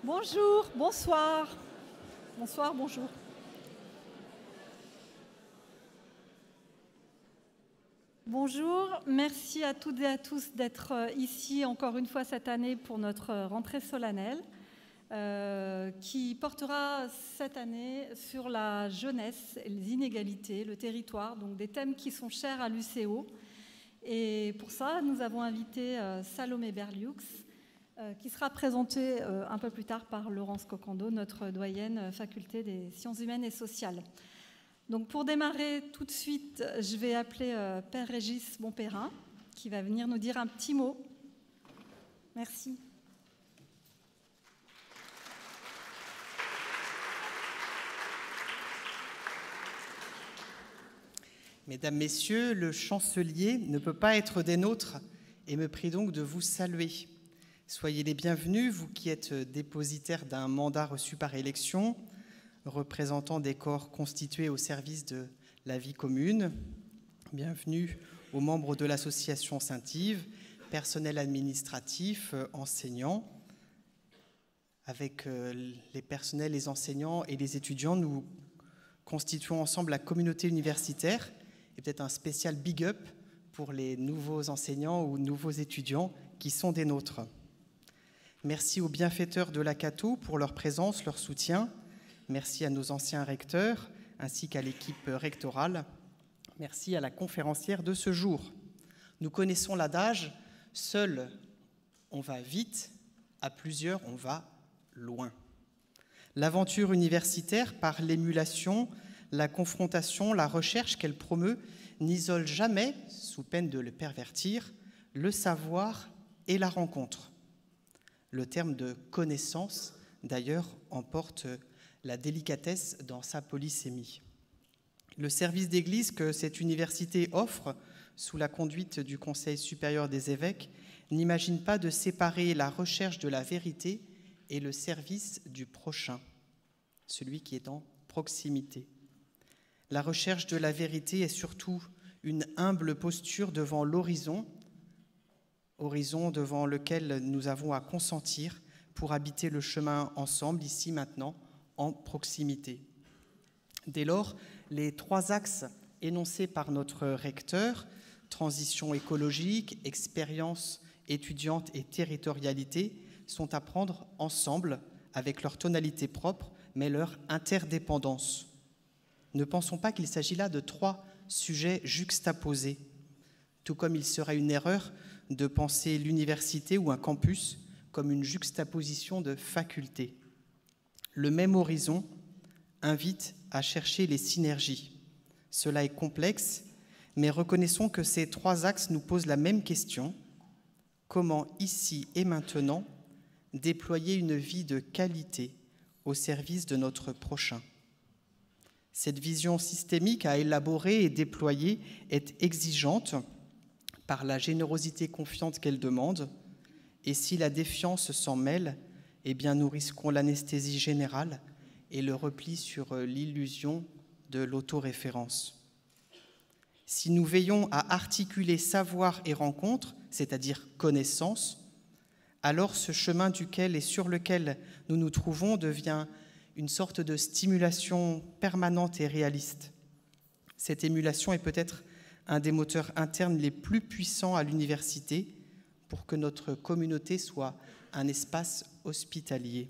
Bonjour, bonsoir. Bonsoir, bonjour. Bonjour, merci à toutes et à tous d'être ici encore une fois cette année pour notre rentrée solennelle qui portera cette année sur la jeunesse, les inégalités, le territoire, donc des thèmes qui sont chers à l'UCO. Et pour ça, nous avons invité Salomé Berlioux, qui sera présentée un peu plus tard par Laurence Cocando, notre doyenne faculté des sciences humaines et sociales. Donc pour démarrer tout de suite, je vais appeler Père Régis Bonperrin, qui va venir nous dire un petit mot. Merci. Mesdames, Messieurs, le chancelier ne peut pas être des nôtres et me prie donc de vous saluer. Soyez les bienvenus, vous qui êtes dépositaires d'un mandat reçu par élection, représentant des corps constitués au service de la vie commune. Bienvenue aux membres de l'association Saint-Yves, personnel administratif, enseignants. Avec les personnels, les enseignants et les étudiants, nous constituons ensemble la communauté universitaire et peut-être un spécial big up pour les nouveaux enseignants ou nouveaux étudiants qui sont des nôtres. Merci aux bienfaiteurs de la Cato pour leur présence, leur soutien. Merci à nos anciens recteurs ainsi qu'à l'équipe rectorale. Merci à la conférencière de ce jour. Nous connaissons l'adage « Seul, on va vite, à plusieurs, on va loin ». L'aventure universitaire, par l'émulation, la confrontation, la recherche qu'elle promeut, n'isole jamais, sous peine de le pervertir, le savoir et la rencontre. Le terme de connaissance, d'ailleurs, emporte la délicatesse dans sa polysémie. Le service d'église que cette université offre, sous la conduite du Conseil supérieur des évêques, n'imagine pas de séparer la recherche de la vérité et le service du prochain, celui qui est en proximité. La recherche de la vérité est surtout une humble posture devant l'horizon, horizon devant lequel nous avons à consentir pour habiter le chemin ensemble, ici, maintenant, en proximité. Dès lors, les trois axes énoncés par notre recteur, transition écologique, expérience étudiante et territorialité, sont à prendre ensemble avec leur tonalité propre, mais leur interdépendance. Ne pensons pas qu'il s'agit là de trois sujets juxtaposés, tout comme il serait une erreur de penser l'université ou un campus comme une juxtaposition de facultés. Le même horizon invite à chercher les synergies. Cela est complexe, mais reconnaissons que ces trois axes nous posent la même question. Comment, ici et maintenant, déployer une vie de qualité au service de notre prochain? Cette vision systémique à élaborer et déployer est exigeante par la générosité confiante qu'elle demande, et si la défiance s'en mêle, eh bien nous risquons l'anesthésie générale et le repli sur l'illusion de l'autoréférence. Si nous veillons à articuler savoir et rencontre, c'est-à-dire connaissance, alors ce chemin duquel et sur lequel nous nous trouvons devient une sorte de stimulation permanente et réaliste. Cette émulation est peut-être un des moteurs internes les plus puissants à l'université pour que notre communauté soit un espace hospitalier.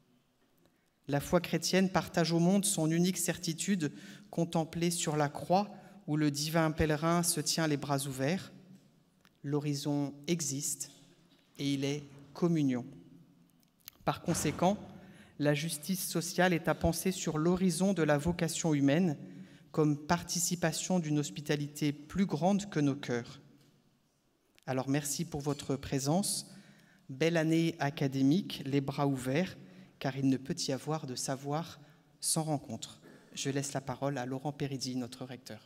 La foi chrétienne partage au monde son unique certitude contemplée sur la croix où le divin pèlerin se tient les bras ouverts. L'horizon existe et il est communion. Par conséquent, la justice sociale est à penser sur l'horizon de la vocation humaine comme participation d'une hospitalité plus grande que nos cœurs. Alors merci pour votre présence. Belle année académique, les bras ouverts, car il ne peut y avoir de savoir sans rencontre. Je laisse la parole à Laurent Péridzi, notre recteur.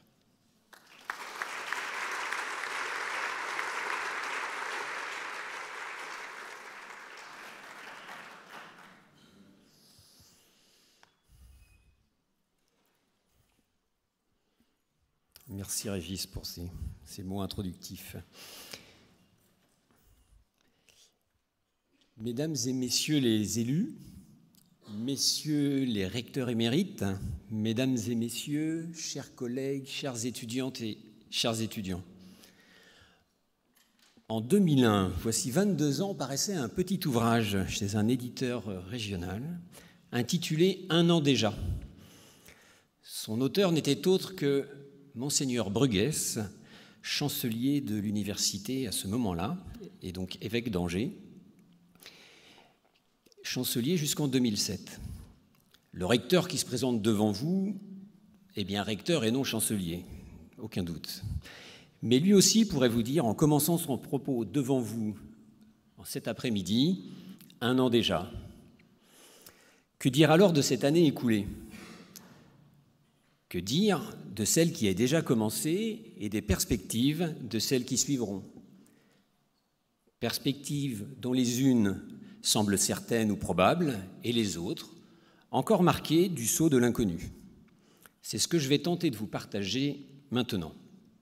Merci Régis pour ces mots introductifs. Mesdames et messieurs les élus, Messieurs les recteurs émérites, mesdames et messieurs, chers collègues, chères étudiantes et chers étudiants. En 2001, voici 22 ans, paraissait un petit ouvrage chez un éditeur régional intitulé « Un an déjà ». Son auteur n'était autre que Monseigneur Bruguès, chancelier de l'université à ce moment-là, et donc évêque d'Angers, chancelier jusqu'en 2007. Le recteur qui se présente devant vous est bien recteur et non chancelier, aucun doute. Mais lui aussi pourrait vous dire, en commençant son propos devant vous en cet après-midi, un an déjà. Que dire alors de cette année écoulée ? Que dire de celle qui a déjà commencé et des perspectives de celles qui suivront ? Perspectives dont les unes semblent certaines ou probables, et les autres, encore marquées du sceau de l'inconnu. C'est ce que je vais tenter de vous partager maintenant.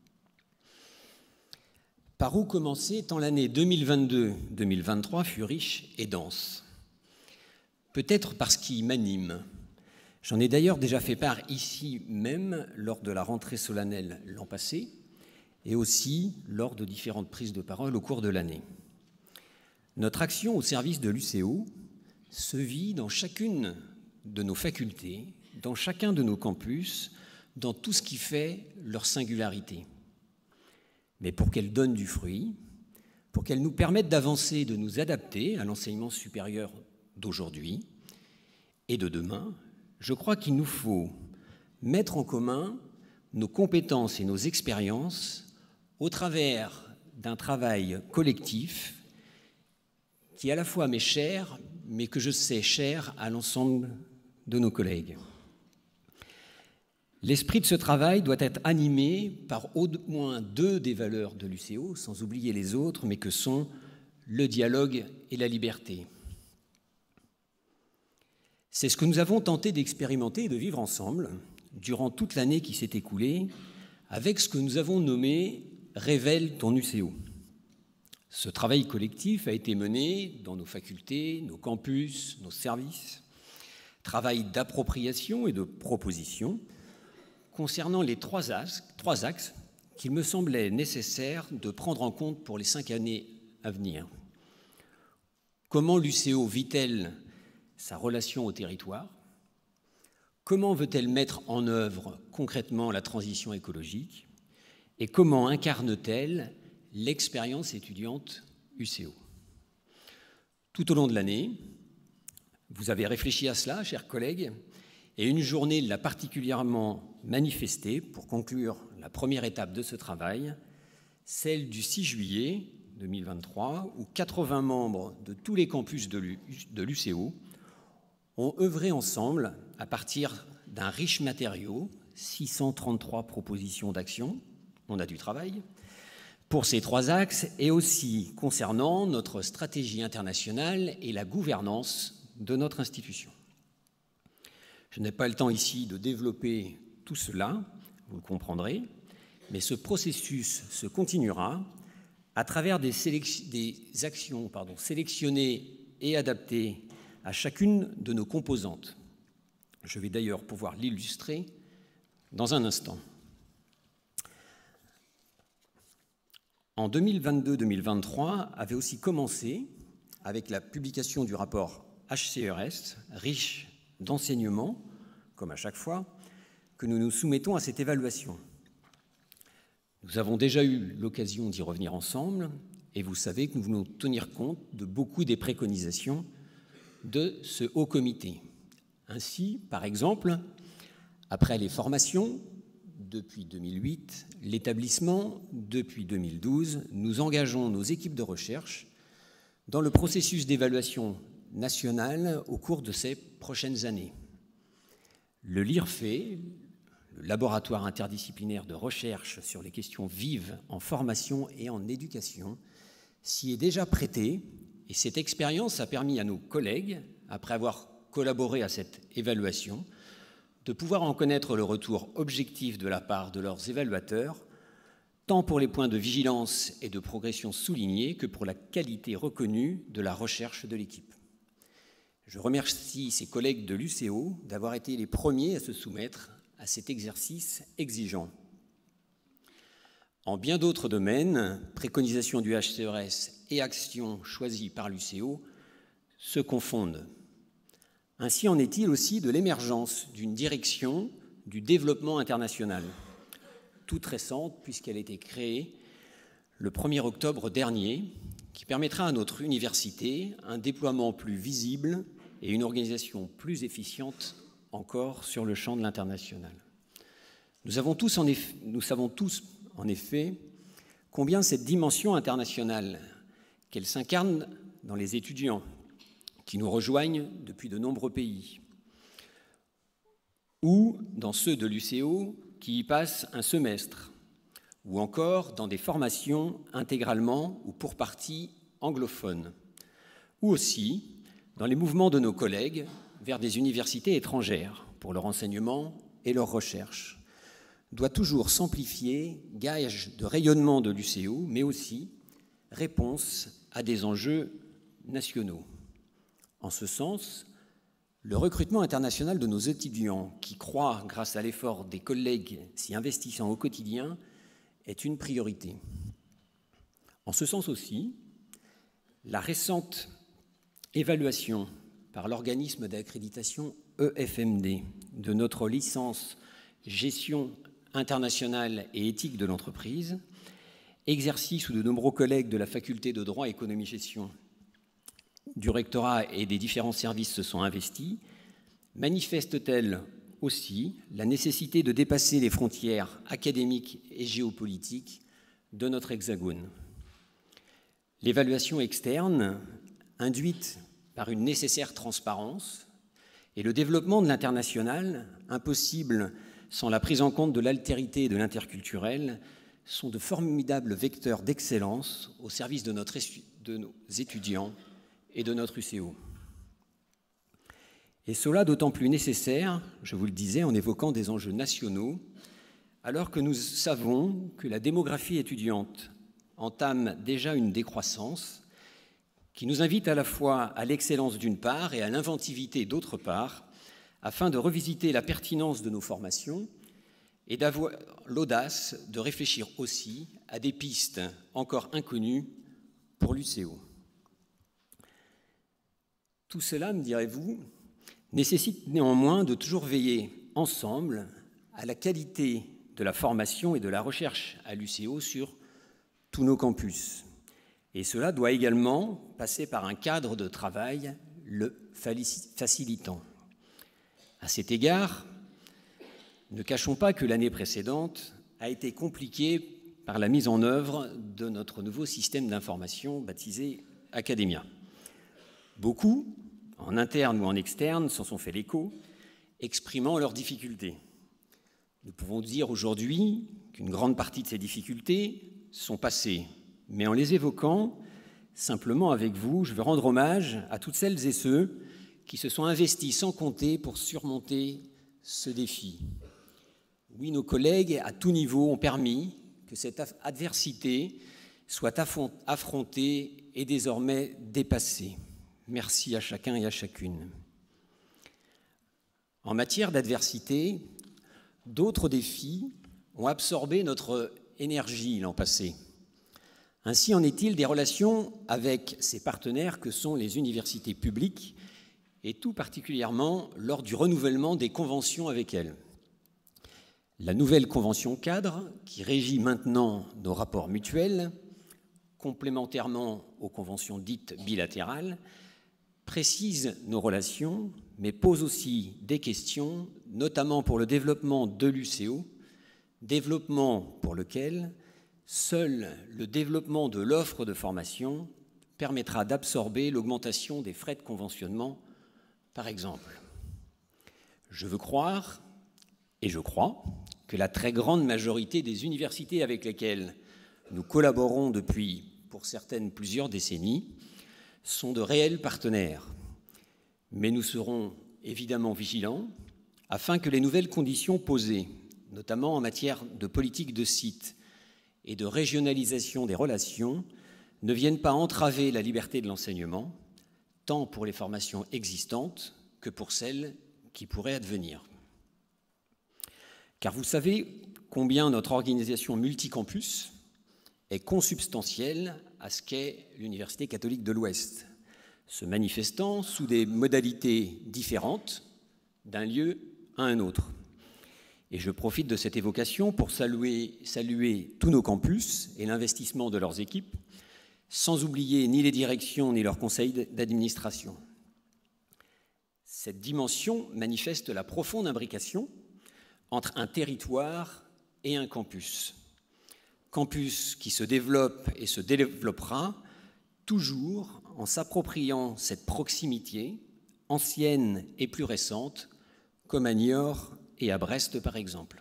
Par où commencer tant l'année 2022-2023 fut riche et dense ? Peut-être par ce qui m'anime. J'en ai d'ailleurs déjà fait part ici même lors de la rentrée solennelle l'an passé, et aussi lors de différentes prises de parole au cours de l'année. Notre action au service de l'UCO se vit dans chacune de nos facultés, dans chacun de nos campus, dans tout ce qui fait leur singularité. Mais pour qu'elle donne du fruit, pour qu'elle nous permette d'avancer, de nous adapter à l'enseignement supérieur d'aujourd'hui et de demain, je crois qu'il nous faut mettre en commun nos compétences et nos expériences au travers d'un travail collectif qui à la fois m'est cher, mais que je sais cher à l'ensemble de nos collègues. L'esprit de ce travail doit être animé par au moins deux des valeurs de l'UCO, sans oublier les autres, mais que sont le dialogue et la liberté. C'est ce que nous avons tenté d'expérimenter et de vivre ensemble durant toute l'année qui s'est écoulée, avec ce que nous avons nommé « Révèle ton UCO ». Ce travail collectif a été mené dans nos facultés, nos campus, nos services, travail d'appropriation et de proposition concernant les trois axes qu'il me semblait nécessaire de prendre en compte pour les 5 années à venir. Comment l'UCO vit-elle sa relation au territoire ? Comment veut-elle mettre en œuvre concrètement la transition écologique ? Et comment incarne-t-elle l'expérience étudiante UCO. Tout au long de l'année, vous avez réfléchi à cela, chers collègues, et une journée l'a particulièrement manifesté pour conclure la première étape de ce travail, celle du 6 juillet 2023, où 80 membres de tous les campus de l'UCO ont œuvré ensemble à partir d'un riche matériau, 633 propositions d'action, on a du travail, pour ces 3 axes et aussi concernant notre stratégie internationale et la gouvernance de notre institution. Je n'ai pas le temps ici de développer tout cela, vous le comprendrez, mais ce processus se continuera à travers des actions sélectionnées et adaptées à chacune de nos composantes. Je vais d'ailleurs pouvoir l'illustrer dans un instant. En 2022-2023 avait aussi commencé avec la publication du rapport HCERES, riche d'enseignements, comme à chaque fois, que nous nous soumettons à cette évaluation. Nous avons déjà eu l'occasion d'y revenir ensemble, et vous savez que nous voulons tenir compte de beaucoup des préconisations de ce haut comité. Ainsi, par exemple, après les formations, depuis 2008, l'établissement, depuis 2012, nous engageons nos équipes de recherche dans le processus d'évaluation nationale au cours de ces prochaines années. Le LIRFE, le laboratoire interdisciplinaire de recherche sur les questions vives en formation et en éducation, s'y est déjà prêté, et cette expérience a permis à nos collègues, après avoir collaboré à cette évaluation, de pouvoir en connaître le retour objectif de la part de leurs évaluateurs, tant pour les points de vigilance et de progression soulignés que pour la qualité reconnue de la recherche de l'équipe. Je remercie ses collègues de l'UCO d'avoir été les premiers à se soumettre à cet exercice exigeant. En bien d'autres domaines, préconisations du HCERES et actions choisies par l'UCO se confondent. Ainsi en est-il aussi de l'émergence d'une direction du développement international, toute récente puisqu'elle a été créée le 1er octobre dernier, qui permettra à notre université un déploiement plus visible et une organisation plus efficiente encore sur le champ de l'international. Nous savons tous en effet combien cette dimension internationale, qu'elle s'incarne dans les étudiants qui nous rejoignent depuis de nombreux pays, ou dans ceux de l'UCO qui y passent un semestre, ou encore dans des formations intégralement ou pour partie anglophones, ou aussi dans les mouvements de nos collègues vers des universités étrangères pour leur enseignement et leur recherche, doit toujours s'amplifier, gage de rayonnement de l'UCO, mais aussi réponse à des enjeux nationaux. En ce sens, le recrutement international de nos étudiants, qui croît grâce à l'effort des collègues s'y investissant au quotidien, est une priorité. En ce sens aussi, la récente évaluation par l'organisme d'accréditation EFMD de notre licence Gestion internationale et éthique de l'entreprise, exercice où de nombreux collègues de la faculté de droit, économie, gestion du rectorat et des différents services se sont investis, manifeste-t-elle aussi la nécessité de dépasser les frontières académiques et géopolitiques de notre hexagone. L'évaluation externe, induite par une nécessaire transparence, et le développement de l'international, impossible sans la prise en compte de l'altérité et de l'interculturel, sont de formidables vecteurs d'excellence au service de nos étudiants et de notre UCO. Et cela d'autant plus nécessaire, je vous le disais, en évoquant des enjeux nationaux, alors que nous savons que la démographie étudiante entame déjà une décroissance qui nous invite à la fois à l'excellence d'une part et à l'inventivité d'autre part, afin de revisiter la pertinence de nos formations et d'avoir l'audace de réfléchir aussi à des pistes encore inconnues pour l'UCO. Tout cela, me direz-vous, nécessite néanmoins de toujours veiller ensemble à la qualité de la formation et de la recherche à l'UCO sur tous nos campus. Et cela doit également passer par un cadre de travail le facilitant. À cet égard, ne cachons pas que l'année précédente a été compliquée par la mise en œuvre de notre nouveau système d'information baptisé Academia. Beaucoup, en interne ou en externe, s'en sont fait l'écho, exprimant leurs difficultés. Nous pouvons dire aujourd'hui qu'une grande partie de ces difficultés sont passées, mais en les évoquant, simplement avec vous, je veux rendre hommage à toutes celles et ceux qui se sont investis sans compter pour surmonter ce défi. Oui, nos collègues à tout niveau ont permis que cette adversité soit affrontée et désormais dépassée. Merci à chacun et à chacune. En matière d'adversité, d'autres défis ont absorbé notre énergie l'an passé. Ainsi en est-il des relations avec ces partenaires que sont les universités publiques et tout particulièrement lors du renouvellement des conventions avec elles. La nouvelle convention cadre qui régit maintenant nos rapports mutuels, complémentairement aux conventions dites bilatérales, précise nos relations, mais pose aussi des questions, notamment pour le développement de l'UCO, développement pour lequel seul le développement de l'offre de formation permettra d'absorber l'augmentation des frais de conventionnement, par exemple. Je veux croire, et je crois, que la très grande majorité des universités avec lesquelles nous collaborons depuis, pour certaines, plusieurs décennies, sont de réels partenaires. Mais nous serons évidemment vigilants afin que les nouvelles conditions posées, notamment en matière de politique de site et de régionalisation des relations, ne viennent pas entraver la liberté de l'enseignement, tant pour les formations existantes que pour celles qui pourraient advenir. Car vous savez combien notre organisation multicampus est consubstantielle à ce qu'est l'Université catholique de l'Ouest, se manifestant sous des modalités différentes d'un lieu à un autre. Et je profite de cette évocation pour saluer tous nos campus et l'investissement de leurs équipes, sans oublier ni les directions ni leurs conseils d'administration. Cette dimension manifeste la profonde imbrication entre un territoire et un campus. Campus qui se développe et se développera toujours en s'appropriant cette proximité, ancienne et plus récente, comme à Niort et à Brest par exemple.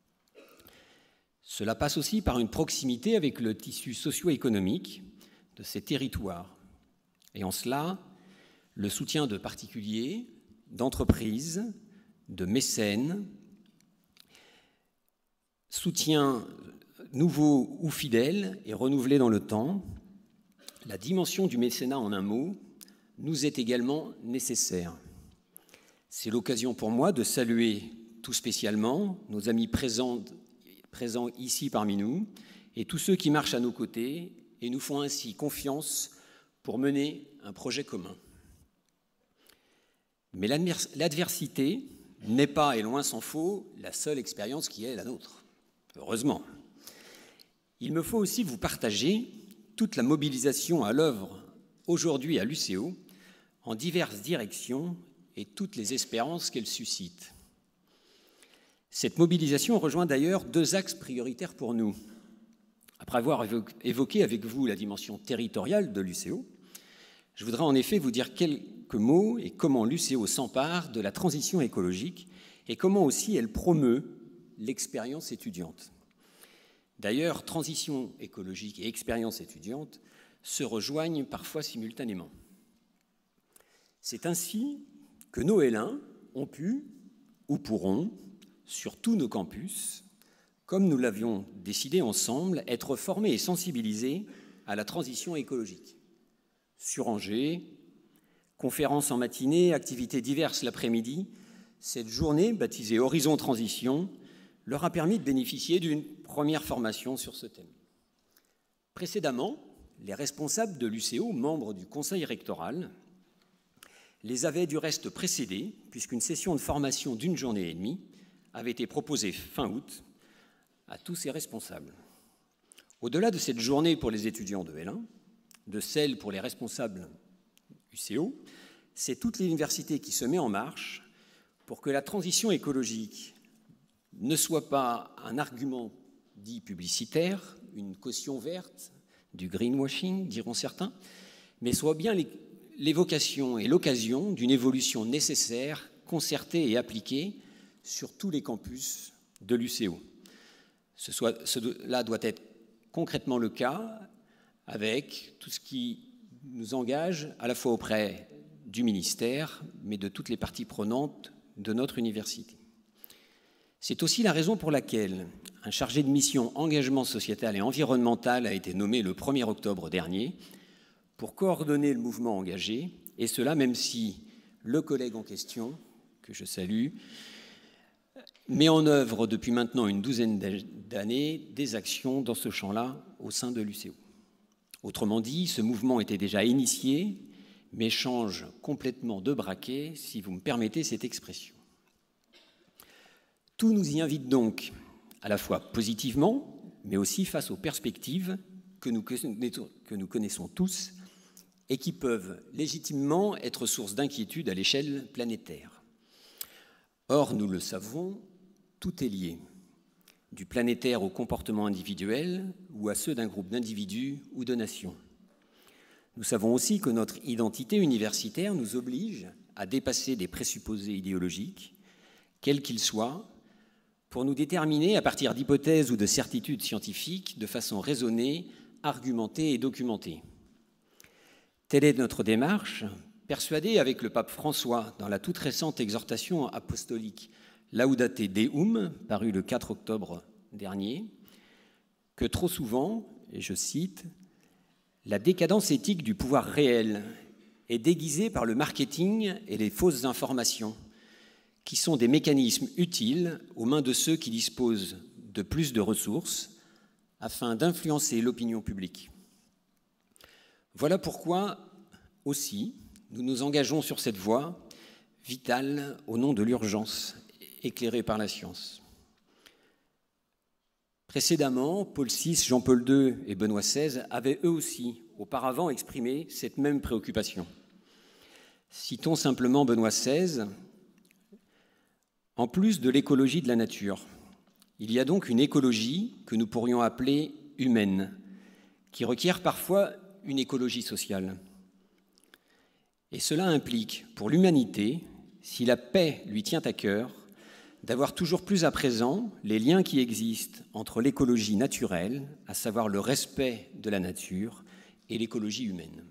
Cela passe aussi par une proximité avec le tissu socio-économique de ces territoires. Et en cela, le soutien de particuliers, d'entreprises, de mécènes, soutien nouveau ou fidèle et renouvelé dans le temps, la dimension du mécénat en un mot nous est également nécessaire. C'est l'occasion pour moi de saluer tout spécialement nos amis présents ici parmi nous et tous ceux qui marchent à nos côtés et nous font ainsi confiance pour mener un projet commun. Mais l'adversité n'est pas, et loin s'en faut, la seule expérience qui est la nôtre. Heureusement. Il me faut aussi vous partager toute la mobilisation à l'œuvre aujourd'hui à l'UCO en diverses directions et toutes les espérances qu'elle suscite. Cette mobilisation rejoint d'ailleurs deux axes prioritaires pour nous. Après avoir évoqué avec vous la dimension territoriale de l'UCO, je voudrais en effet vous dire quelques mots et comment l'UCO s'empare de la transition écologique et comment aussi elle promeut l'expérience étudiante. D'ailleurs, transition écologique et expérience étudiante se rejoignent parfois simultanément. C'est ainsi que nos L1 ont pu ou pourront, sur tous nos campus, comme nous l'avions décidé ensemble, être formés et sensibilisés à la transition écologique. Sur Angers, conférences en matinée, activités diverses l'après-midi, cette journée, baptisée Horizon Transition, leur a permis de bénéficier d'une première formation sur ce thème. Précédemment, les responsables de l'UCO, membres du conseil rectoral, les avaient du reste précédés, puisqu'une session de formation d'une journée et demie avait été proposée fin août à tous ces responsables. Au-delà de cette journée pour les étudiants de L1, de celle pour les responsables UCO, c'est toute l'université qui se met en marche pour que la transition écologique ne soit pas un argument dit publicitaire, une caution verte, du greenwashing, diront certains, mais soit bien l'évocation et l'occasion d'une évolution nécessaire, concertée et appliquée sur tous les campus de l'UCO. Cela doit être concrètement le cas avec tout ce qui nous engage à la fois auprès du ministère, mais de toutes les parties prenantes de notre université. C'est aussi la raison pour laquelle un chargé de mission engagement sociétal et environnemental a été nommé le 1er octobre dernier pour coordonner le mouvement engagé, et cela même si le collègue en question, que je salue, met en œuvre depuis maintenant une douzaine d'années des actions dans ce champ-là au sein de l'UCO. Autrement dit, ce mouvement était déjà initié, mais change complètement de braquet, si vous me permettez cette expression. Tout nous y invite donc, à la fois positivement, mais aussi face aux perspectives que nous connaissons tous et qui peuvent légitimement être source d'inquiétude à l'échelle planétaire. Or, nous le savons, tout est lié, du planétaire au comportement individuel ou à ceux d'un groupe d'individus ou de nations. Nous savons aussi que notre identité universitaire nous oblige à dépasser des présupposés idéologiques, quels qu'ils soient, pour nous déterminer à partir d'hypothèses ou de certitudes scientifiques de façon raisonnée, argumentée et documentée. Telle est notre démarche, persuadée avec le pape François dans la toute récente exhortation apostolique Laudate Deum, parue le 4 octobre dernier, que trop souvent, et je cite, « la décadence éthique du pouvoir réel est déguisée par le marketing et les fausses informations, qui sont des mécanismes utiles aux mains de ceux qui disposent de plus de ressources afin d'influencer l'opinion publique. Voilà pourquoi, aussi, nous nous engageons sur cette voie vitale au nom de l'urgence, éclairée par la science. Précédemment, Paul VI, Jean-Paul II et Benoît XVI avaient eux aussi, auparavant, exprimé cette même préoccupation. Citons simplement Benoît XVI. En plus de l'écologie de la nature, il y a donc une écologie que nous pourrions appeler humaine, qui requiert parfois une écologie sociale. Et cela implique, pour l'humanité, si la paix lui tient à cœur, d'avoir toujours plus à présent les liens qui existent entre l'écologie naturelle, à savoir le respect de la nature, et l'écologie humaine.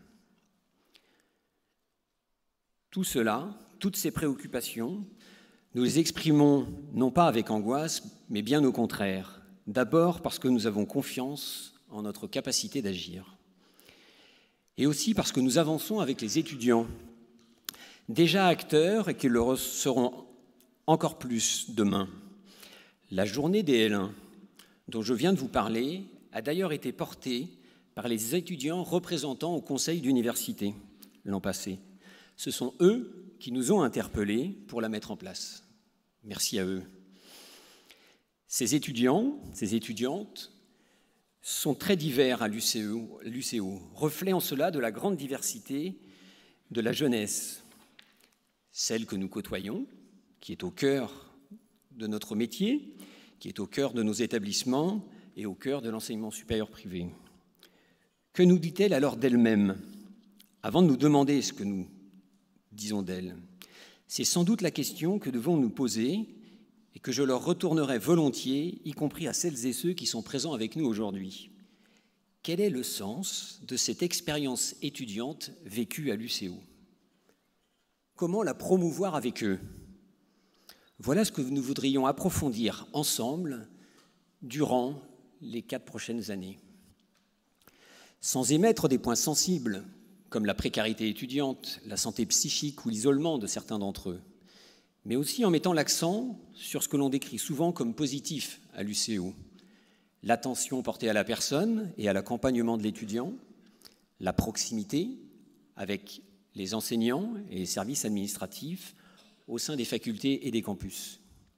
Tout cela, toutes ces préoccupations, nous les exprimons non pas avec angoisse, mais bien au contraire. D'abord parce que nous avons confiance en notre capacité d'agir. Et aussi parce que nous avançons avec les étudiants, déjà acteurs et qui le seront encore plus demain. La journée des L1, dont je viens de vous parler, a d'ailleurs été portée par les étudiants représentants au conseil d'université l'an passé. Ce sont eux qui nous ont interpellés pour la mettre en place. Merci à eux. Ces étudiants, ces étudiantes sont très divers à l'UCO, reflet en cela de la grande diversité de la jeunesse, celle que nous côtoyons, qui est au cœur de notre métier, qui est au cœur de nos établissements et au cœur de l'enseignement supérieur privé. Que nous dit-elle alors d'elle-même? Avant de nous demander ce que nous disons d'elle, c'est sans doute la question que devons nous poser et que je leur retournerai volontiers, y compris à celles et ceux qui sont présents avec nous aujourd'hui. Quel est le sens de cette expérience étudiante vécue à l'UCO? Comment la promouvoir avec eux? Voilà ce que nous voudrions approfondir ensemble durant les 4 prochaines années. Sans émettre des points sensibles, comme la précarité étudiante, la santé psychique ou l'isolement de certains d'entre eux, mais aussi en mettant l'accent sur ce que l'on décrit souvent comme positif à l'UCO, l'attention portée à la personne et à l'accompagnement de l'étudiant, la proximité avec les enseignants et les services administratifs au sein des facultés et des campus.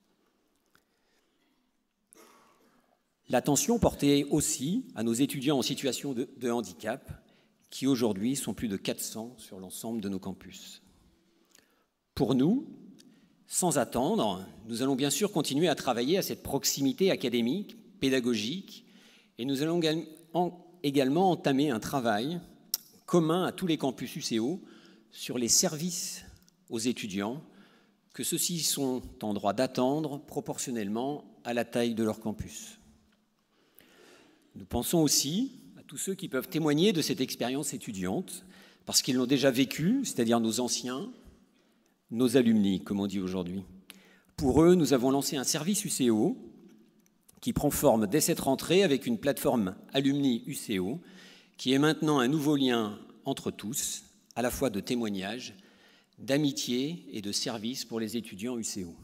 L'attention portée aussi à nos étudiants en situation de handicap, qui aujourd'hui sont plus de 400 sur l'ensemble de nos campus. Pour nous, sans attendre, nous allons bien sûr continuer à travailler à cette proximité académique, pédagogique, et nous allons également entamer un travail commun à tous les campus UCO sur les services aux étudiants, que ceux-ci sont en droit d'attendre proportionnellement à la taille de leur campus. Nous pensons aussi à tous ceux qui peuvent témoigner de cette expérience étudiante, parce qu'ils l'ont déjà vécue, c'est-à-dire nos anciens, nos alumni, comme on dit aujourd'hui. Pour eux, nous avons lancé un service UCO qui prend forme dès cette rentrée avec une plateforme Alumni UCO, qui est maintenant un nouveau lien entre tous, à la fois de témoignage, d'amitié et de service pour les étudiants UCO.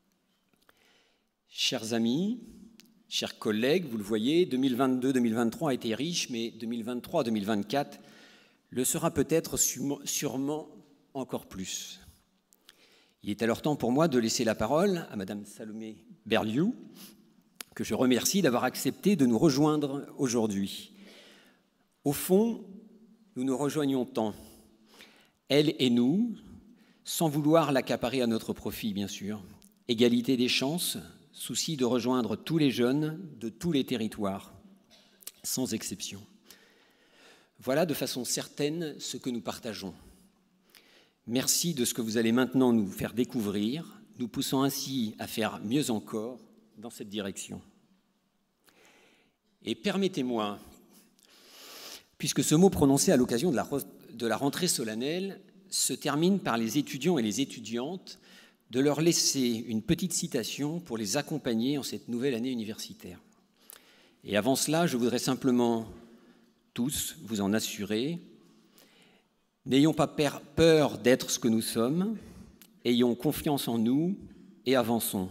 Chers amis, chers collègues, vous le voyez, 2022-2023 a été riche, mais 2023-2024 le sera peut-être sûrement encore plus. Il est alors temps pour moi de laisser la parole à Madame Salomé Berliou, que je remercie d'avoir accepté de nous rejoindre aujourd'hui. Au fond, nous nous rejoignons tant, elle et nous, sans vouloir l'accaparer à notre profit, bien sûr. Égalité des chances, souci de rejoindre tous les jeunes de tous les territoires, sans exception. Voilà de façon certaine ce que nous partageons. Merci de ce que vous allez maintenant nous faire découvrir, nous poussant ainsi à faire mieux encore dans cette direction. Et permettez-moi, puisque ce mot prononcé à l'occasion de la rentrée solennelle se termine par les étudiants et les étudiantes, de leur laisser une petite citation pour les accompagner en cette nouvelle année universitaire. Et avant cela, je voudrais simplement tous vous en assurer, N'ayons pas peur d'être ce que nous sommes, ayons confiance en nous et avançons.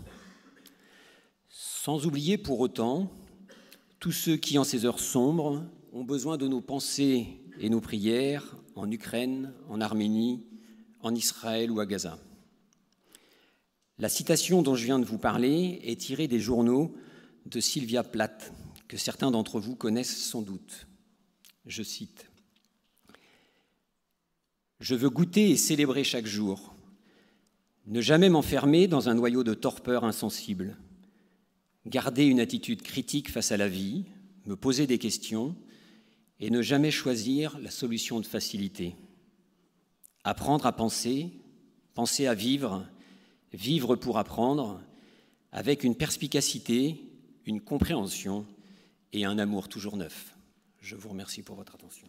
Sans oublier pour autant tous ceux qui, en ces heures sombres, ont besoin de nos pensées et nos prières en Ukraine, en Arménie, en Israël ou à Gaza. La citation dont je viens de vous parler est tirée des journaux de Sylvia Plath, que certains d'entre vous connaissent sans doute. Je cite : « Je veux goûter et célébrer chaque jour, ne jamais m'enfermer dans un noyau de torpeur insensible, garder une attitude critique face à la vie, me poser des questions et ne jamais choisir la solution de facilité. Apprendre à penser, penser à vivre, vivre pour apprendre, avec une perspicacité, une compréhension et un amour toujours neuf. » Je vous remercie pour votre attention.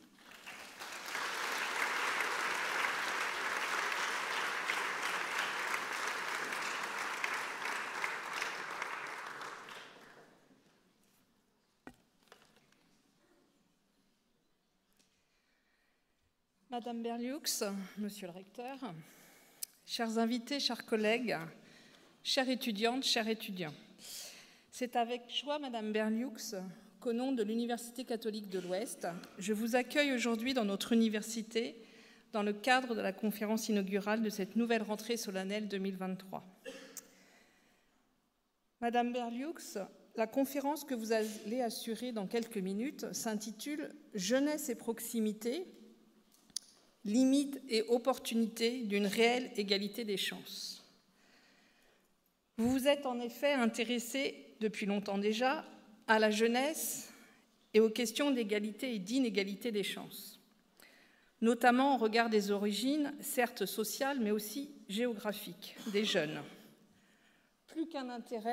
Madame Berlioux, Monsieur le recteur, chers invités, chers collègues, chères étudiantes, chers étudiants, c'est avec joie, Madame Berlioux, qu'au nom de l'Université catholique de l'Ouest, je vous accueille aujourd'hui dans notre université dans le cadre de la conférence inaugurale de cette nouvelle rentrée solennelle 2023. Madame Berlioux, la conférence que vous allez assurer dans quelques minutes s'intitule « Jeunesse et proximité, limites et opportunités d'une réelle égalité des chances ». Vous vous êtes en effet intéressé depuis longtemps déjà à la jeunesse et aux questions d'égalité et d'inégalité des chances, notamment au regard des origines, certes sociales, mais aussi géographiques, des jeunes. Plus qu'un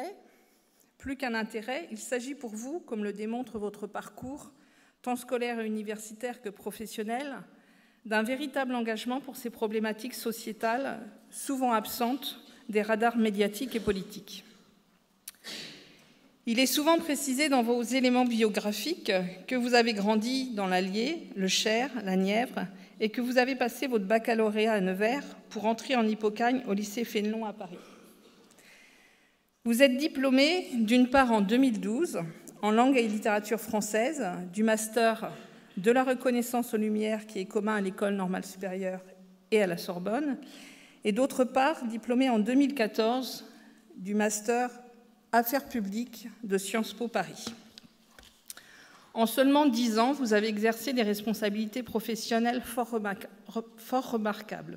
intérêt, il s'agit pour vous, comme le démontre votre parcours, tant scolaire et universitaire que professionnel, d'un véritable engagement pour ces problématiques sociétales, souvent absentes des radars médiatiques et politiques. Il est souvent précisé dans vos éléments biographiques que vous avez grandi dans l'Allier, le Cher, la Nièvre, et que vous avez passé votre baccalauréat à Nevers pour entrer en Hippocagne au lycée Fénelon à Paris. Vous êtes diplômé d'une part en 2012 en langue et littérature française du master de la reconnaissance aux Lumières qui est commun à l'École normale supérieure et à la Sorbonne, et d'autre part diplômé en 2014 du master Affaires publiques de Sciences Po Paris. En seulement 10 ans, vous avez exercé des responsabilités professionnelles fort remarquables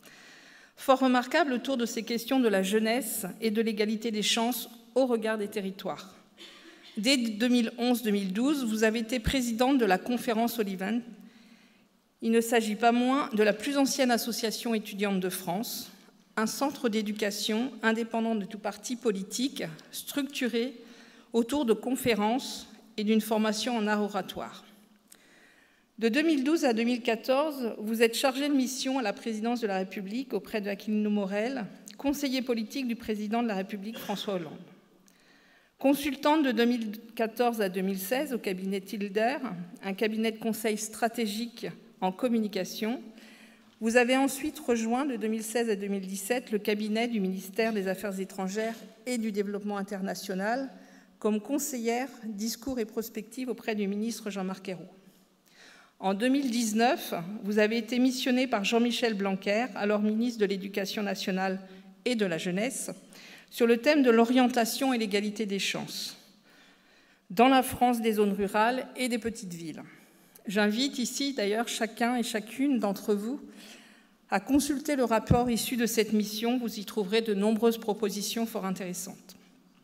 autour de ces questions de la jeunesse et de l'égalité des chances au regard des territoires. Dès 2011-2012, vous avez été présidente de la conférence Oliven. Il ne s'agit pas moins de la plus ancienne association étudiante de France, un centre d'éducation indépendant de tout parti politique, structuré autour de conférences et d'une formation en art oratoire. De 2012 à 2014, vous êtes chargée de mission à la présidence de la République auprès de Aquilino Morel, conseiller politique du président de la République François Hollande. Consultante de 2014 à 2016 au cabinet Tilder, un cabinet de conseil stratégique en communication, vous avez ensuite rejoint de 2016 à 2017 le cabinet du ministère des Affaires étrangères et du Développement international comme conseillère discours et prospective auprès du ministre Jean-Marc Ayrault. En 2019, vous avez été missionnée par Jean-Michel Blanquer, alors ministre de l'Éducation nationale et de la jeunesse, sur le thème de l'orientation et l'égalité des chances dans la France des zones rurales et des petites villes. J'invite ici d'ailleurs chacun et chacune d'entre vous à consulter le rapport issu de cette mission. Vous y trouverez de nombreuses propositions fort intéressantes.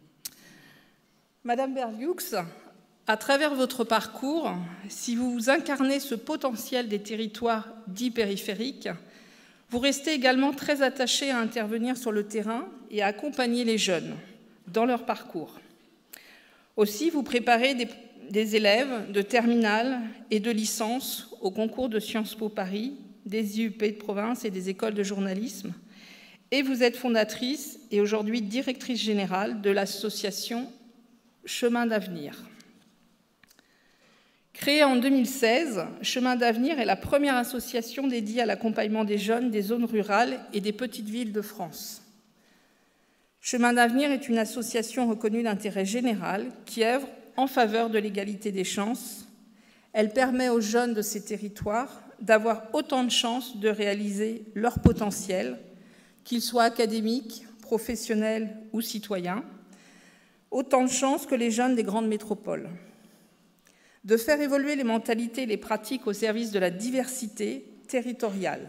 Madame Berlioux, à travers votre parcours, si vous incarnez ce potentiel des territoires dits périphériques, vous restez également très attachée à intervenir sur le terrain et à accompagner les jeunes dans leur parcours. Aussi, vous préparez des élèves de terminale et de licence au concours de Sciences Po Paris, des IUP de province et des écoles de journalisme. Et vous êtes fondatrice et aujourd'hui directrice générale de l'association Chemin d'avenir. Créée en 2016, Chemin d'avenir est la première association dédiée à l'accompagnement des jeunes des zones rurales et des petites villes de France. Chemin d'avenir est une association reconnue d'intérêt général qui œuvre en faveur de l'égalité des chances. Elle permet aux jeunes de ces territoires d'avoir autant de chances de réaliser leur potentiel, qu'ils soient académiques, professionnels ou citoyens, autant de chances que les jeunes des grandes métropoles. De faire évoluer les mentalités et les pratiques au service de la diversité territoriale.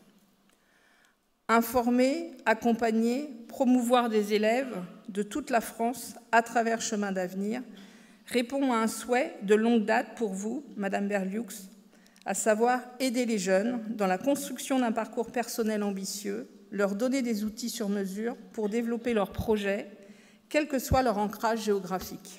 Informer, accompagner, promouvoir des élèves de toute la France à travers Chemin d'avenir répond à un souhait de longue date pour vous, Madame Berlioux, à savoir aider les jeunes dans la construction d'un parcours personnel ambitieux, leur donner des outils sur mesure pour développer leurs projets, quel que soit leur ancrage géographique.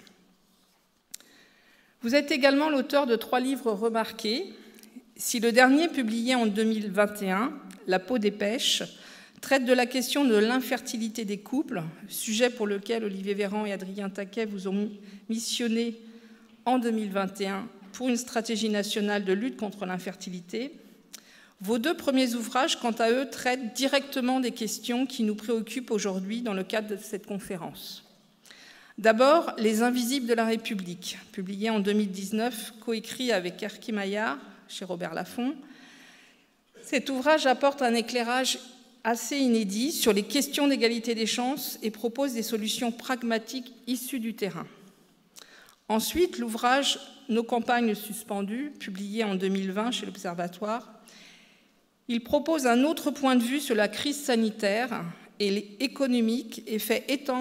Vous êtes également l'auteur de 3 livres remarqués. Si le dernier, publié en 2021, La peau des pêches, traite de la question de l'infertilité des couples, sujet pour lequel Olivier Véran et Adrien Taquet vous ont missionné en 2021 pour une stratégie nationale de lutte contre l'infertilité, vos 2 premiers ouvrages, quant à eux, traitent directement des questions qui nous préoccupent aujourd'hui dans le cadre de cette conférence. D'abord, Les Invisibles de la République, publié en 2019, coécrit avec Erkki Maillard, chez Robert Laffont. Cet ouvrage apporte un éclairage assez inédit sur les questions d'égalité des chances et propose des solutions pragmatiques issues du terrain. Ensuite, l'ouvrage Nos campagnes suspendues, publié en 2020 chez l'Observatoire, il propose un autre point de vue sur la crise sanitaire et économique et fait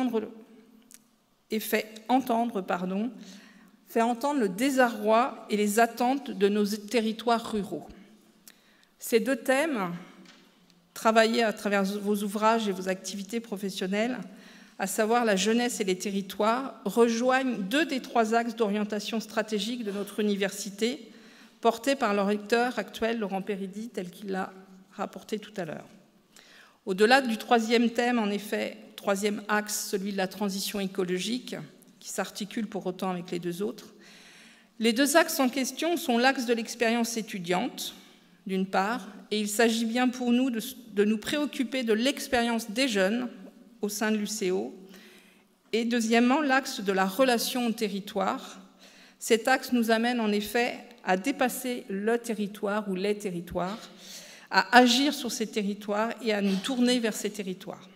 entendre le désarroi et les attentes de nos territoires ruraux. Ces 2 thèmes, travaillés à travers vos ouvrages et vos activités professionnelles, à savoir la jeunesse et les territoires, rejoignent 2 des 3 axes d'orientation stratégique de notre université, portés par le recteur actuel, Laurent Péridi, tel qu'il l'a rapporté tout à l'heure. Au-delà du 3e thème, en effet, 3e axe, celui de la transition écologique, qui s'articule pour autant avec les 2 autres, les 2 axes en question sont l'axe de l'expérience étudiante, d'une part, et il s'agit bien pour nous de nous préoccuper de l'expérience des jeunes au sein de l'UCO, et deuxièmement, l'axe de la relation au territoire. Cet axe nous amène en effet à dépasser le territoire ou les territoires, à agir sur ces territoires et à nous tourner vers ces territoires.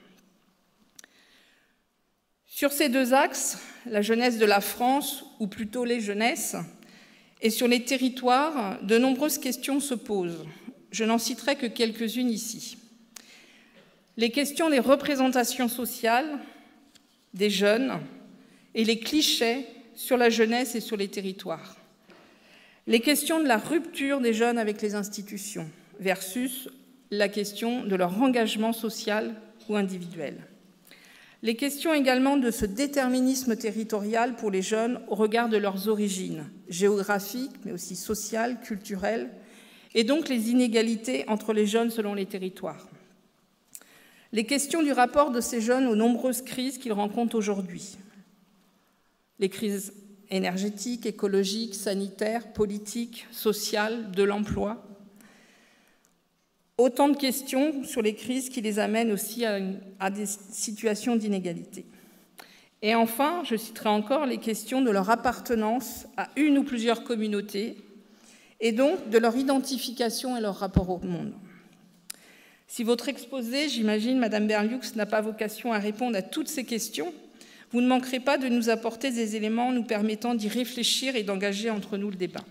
Sur ces 2 axes, la jeunesse de la France, ou plutôt les jeunesses, et sur les territoires, de nombreuses questions se posent. Je n'en citerai que quelques-unes ici. Les questions des représentations sociales des jeunes et les clichés sur la jeunesse et sur les territoires. Les questions de la rupture des jeunes avec les institutions versus la question de leur engagement social ou individuel. Les questions également de ce déterminisme territorial pour les jeunes au regard de leurs origines, géographiques, mais aussi sociales, culturelles, et donc les inégalités entre les jeunes selon les territoires. Les questions du rapport de ces jeunes aux nombreuses crises qu'ils rencontrent aujourd'hui. Les crises énergétiques, écologiques, sanitaires, politiques, sociales, de l'emploi. Autant de questions sur les crises qui les amènent aussi à des situations d'inégalité. Et enfin, je citerai encore les questions de leur appartenance à une ou plusieurs communautés et donc de leur identification et leur rapport au monde. Si votre exposé, j'imagine, Madame Berlioux, n'a pas vocation à répondre à toutes ces questions, vous ne manquerez pas de nous apporter des éléments nous permettant d'y réfléchir et d'engager entre nous le débat.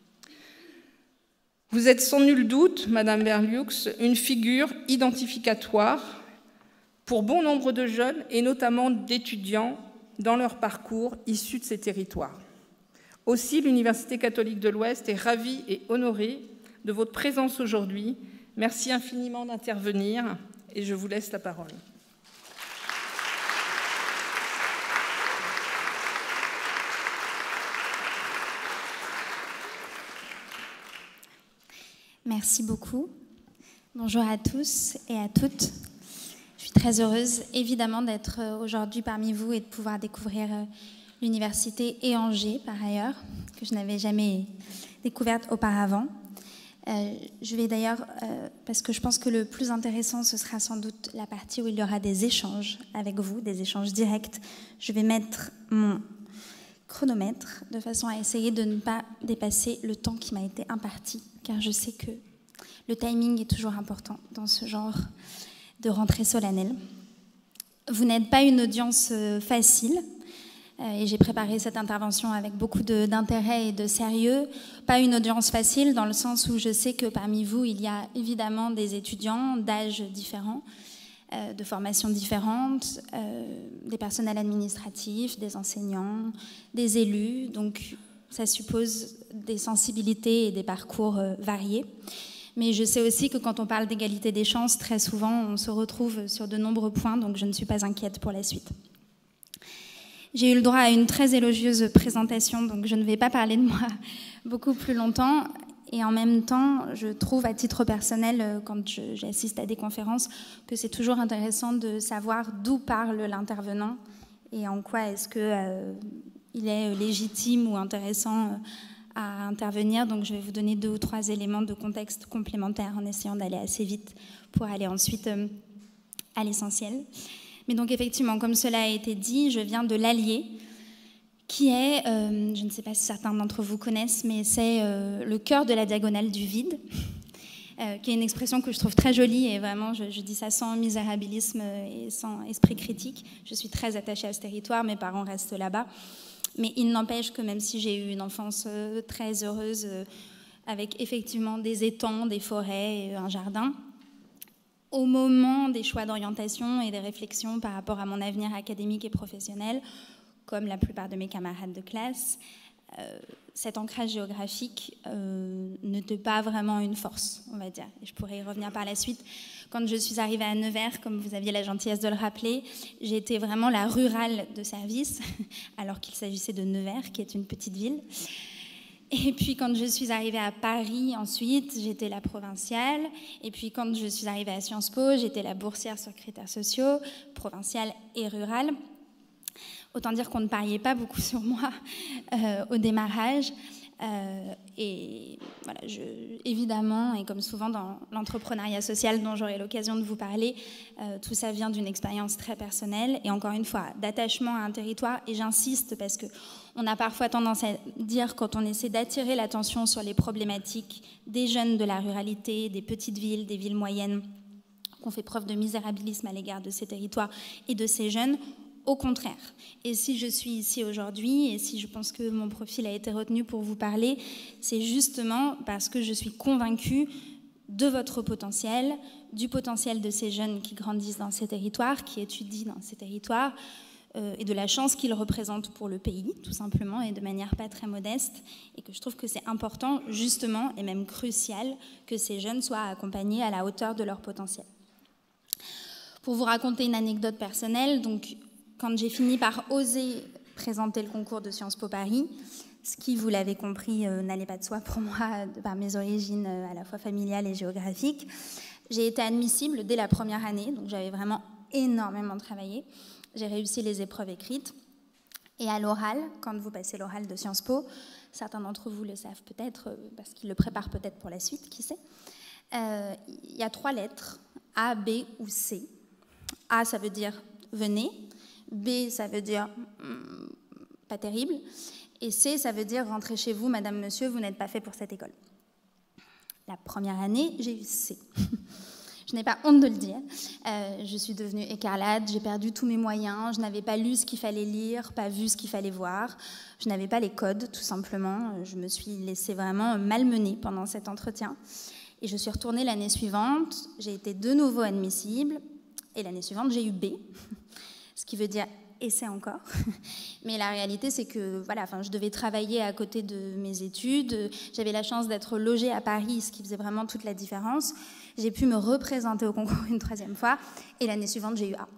Vous êtes sans nul doute, Madame Berlioux, une figure identificatoire pour bon nombre de jeunes et notamment d'étudiants dans leur parcours issus de ces territoires. Aussi, l'Université catholique de l'Ouest est ravie et honorée de votre présence aujourd'hui. Merci infiniment d'intervenir et je vous laisse la parole. Merci beaucoup. Bonjour à tous et à toutes. Je suis très heureuse, évidemment, d'être aujourd'hui parmi vous et de pouvoir découvrir l'université et Angers par ailleurs, que je n'avais jamais découverte auparavant. Je vais d'ailleurs, parce que je pense que le plus intéressant, ce sera sans doute la partie où il y aura des échanges avec vous, des échanges directs. Je vais mettre mon chronomètre de façon à essayer de ne pas dépasser le temps qui m'a été imparti, car je sais que le timing est toujours important dans ce genre de rentrée solennelle. Vous n'êtes pas une audience facile, et j'ai préparé cette intervention avec beaucoup d'intérêt et de sérieux. Pas une audience facile dans le sens où je sais que parmi vous, il y a évidemment des étudiants d'âges différents, de formations différentes, des personnels administratifs, des enseignants, des élus. Donc ça suppose des sensibilités et des parcours variés. Mais je sais aussi que quand on parle d'égalité des chances, très souvent, on se retrouve sur de nombreux points, donc je ne suis pas inquiète pour la suite. J'ai eu le droit à une très élogieuse présentation, donc je ne vais pas parler de moi beaucoup plus longtemps. Et en même temps, je trouve à titre personnel, quand j'assiste à des conférences, que c'est toujours intéressant de savoir d'où parle l'intervenant et en quoi est-ce qu'il est légitime ou intéressant à intervenir. Donc je vais vous donner 2 ou 3 éléments de contexte complémentaires en essayant d'aller assez vite pour aller ensuite à l'essentiel. Mais donc effectivement, comme cela a été dit, je viens de l'Allier, qui est, je ne sais pas si certains d'entre vous connaissent, mais c'est le cœur de la diagonale du vide, qui est une expression que je trouve très jolie, et vraiment, je dis ça sans misérabilisme et sans esprit critique. Je suis très attachée à ce territoire, mes parents restent là-bas. Mais il n'empêche que même si j'ai eu une enfance très heureuse, avec effectivement des étangs, des forêts, un jardin, au moment des choix d'orientation et des réflexions par rapport à mon avenir académique et professionnel, comme la plupart de mes camarades de classe, cet ancrage géographique n'était pas vraiment une force, on va dire. Et je pourrais y revenir par la suite. Quand je suis arrivée à Nevers, comme vous aviez la gentillesse de le rappeler, j'ai été vraiment la rurale de service, alors qu'il s'agissait de Nevers, qui est une petite ville. Et puis quand je suis arrivée à Paris ensuite, j'étais la provinciale. Et puis quand je suis arrivée à Sciences Po, j'étais la boursière sur critères sociaux, provinciale et rurale. Autant dire qu'on ne pariait pas beaucoup sur moi au démarrage. Et voilà, évidemment, et comme souvent dans l'entrepreneuriat social dont j'aurai l'occasion de vous parler, tout ça vient d'une expérience très personnelle et encore une fois, d'attachement à un territoire. Et j'insiste parce qu'on a parfois tendance à dire, quand on essaie d'attirer l'attention sur les problématiques des jeunes de la ruralité, des petites villes, des villes moyennes, qu'on fait preuve de misérabilisme à l'égard de ces territoires et de ces jeunes. Au contraire. Et si je suis ici aujourd'hui, et si je pense que mon profil a été retenu pour vous parler, c'est justement parce que je suis convaincue de votre potentiel, du potentiel de ces jeunes qui grandissent dans ces territoires, qui étudient dans ces territoires, et de la chance qu'ils représentent pour le pays, tout simplement, et de manière pas très modeste, et que je trouve que c'est important, justement, et même crucial, que ces jeunes soient accompagnés à la hauteur de leur potentiel. Pour vous raconter une anecdote personnelle, donc, quand j'ai fini par oser présenter le concours de Sciences Po Paris, ce qui, vous l'avez compris, n'allait pas de soi pour moi, par mes origines à la fois familiales et géographiques, j'ai été admissible dès la première année, donc j'avais vraiment énormément travaillé. J'ai réussi les épreuves écrites. Et à l'oral, quand vous passez l'oral de Sciences Po, certains d'entre vous le savent peut-être, parce qu'ils le préparent peut-être pour la suite, qui sait, il y a 3 lettres, A, B ou C. A, ça veut dire « venez ». B, ça veut dire pas terrible. Et C, ça veut dire rentrez chez vous, madame, monsieur, vous n'êtes pas fait pour cette école. La première année, j'ai eu C. Je n'ai pas honte de le dire. Je suis devenue écarlate, j'ai perdu tous mes moyens, je n'avais pas lu ce qu'il fallait lire, pas vu ce qu'il fallait voir. Je n'avais pas les codes, tout simplement. Je me suis laissée vraiment malmener pendant cet entretien. Et je suis retournée l'année suivante, j'ai été de nouveau admissible. Et l'année suivante, j'ai eu B. Ce qui veut dire essaie encore. Mais la réalité, c'est que voilà, je devais travailler à côté de mes études. J'avais la chance d'être logée à Paris, ce qui faisait vraiment toute la différence. J'ai pu me représenter au concours une 3e fois. Et l'année suivante, j'ai eu A.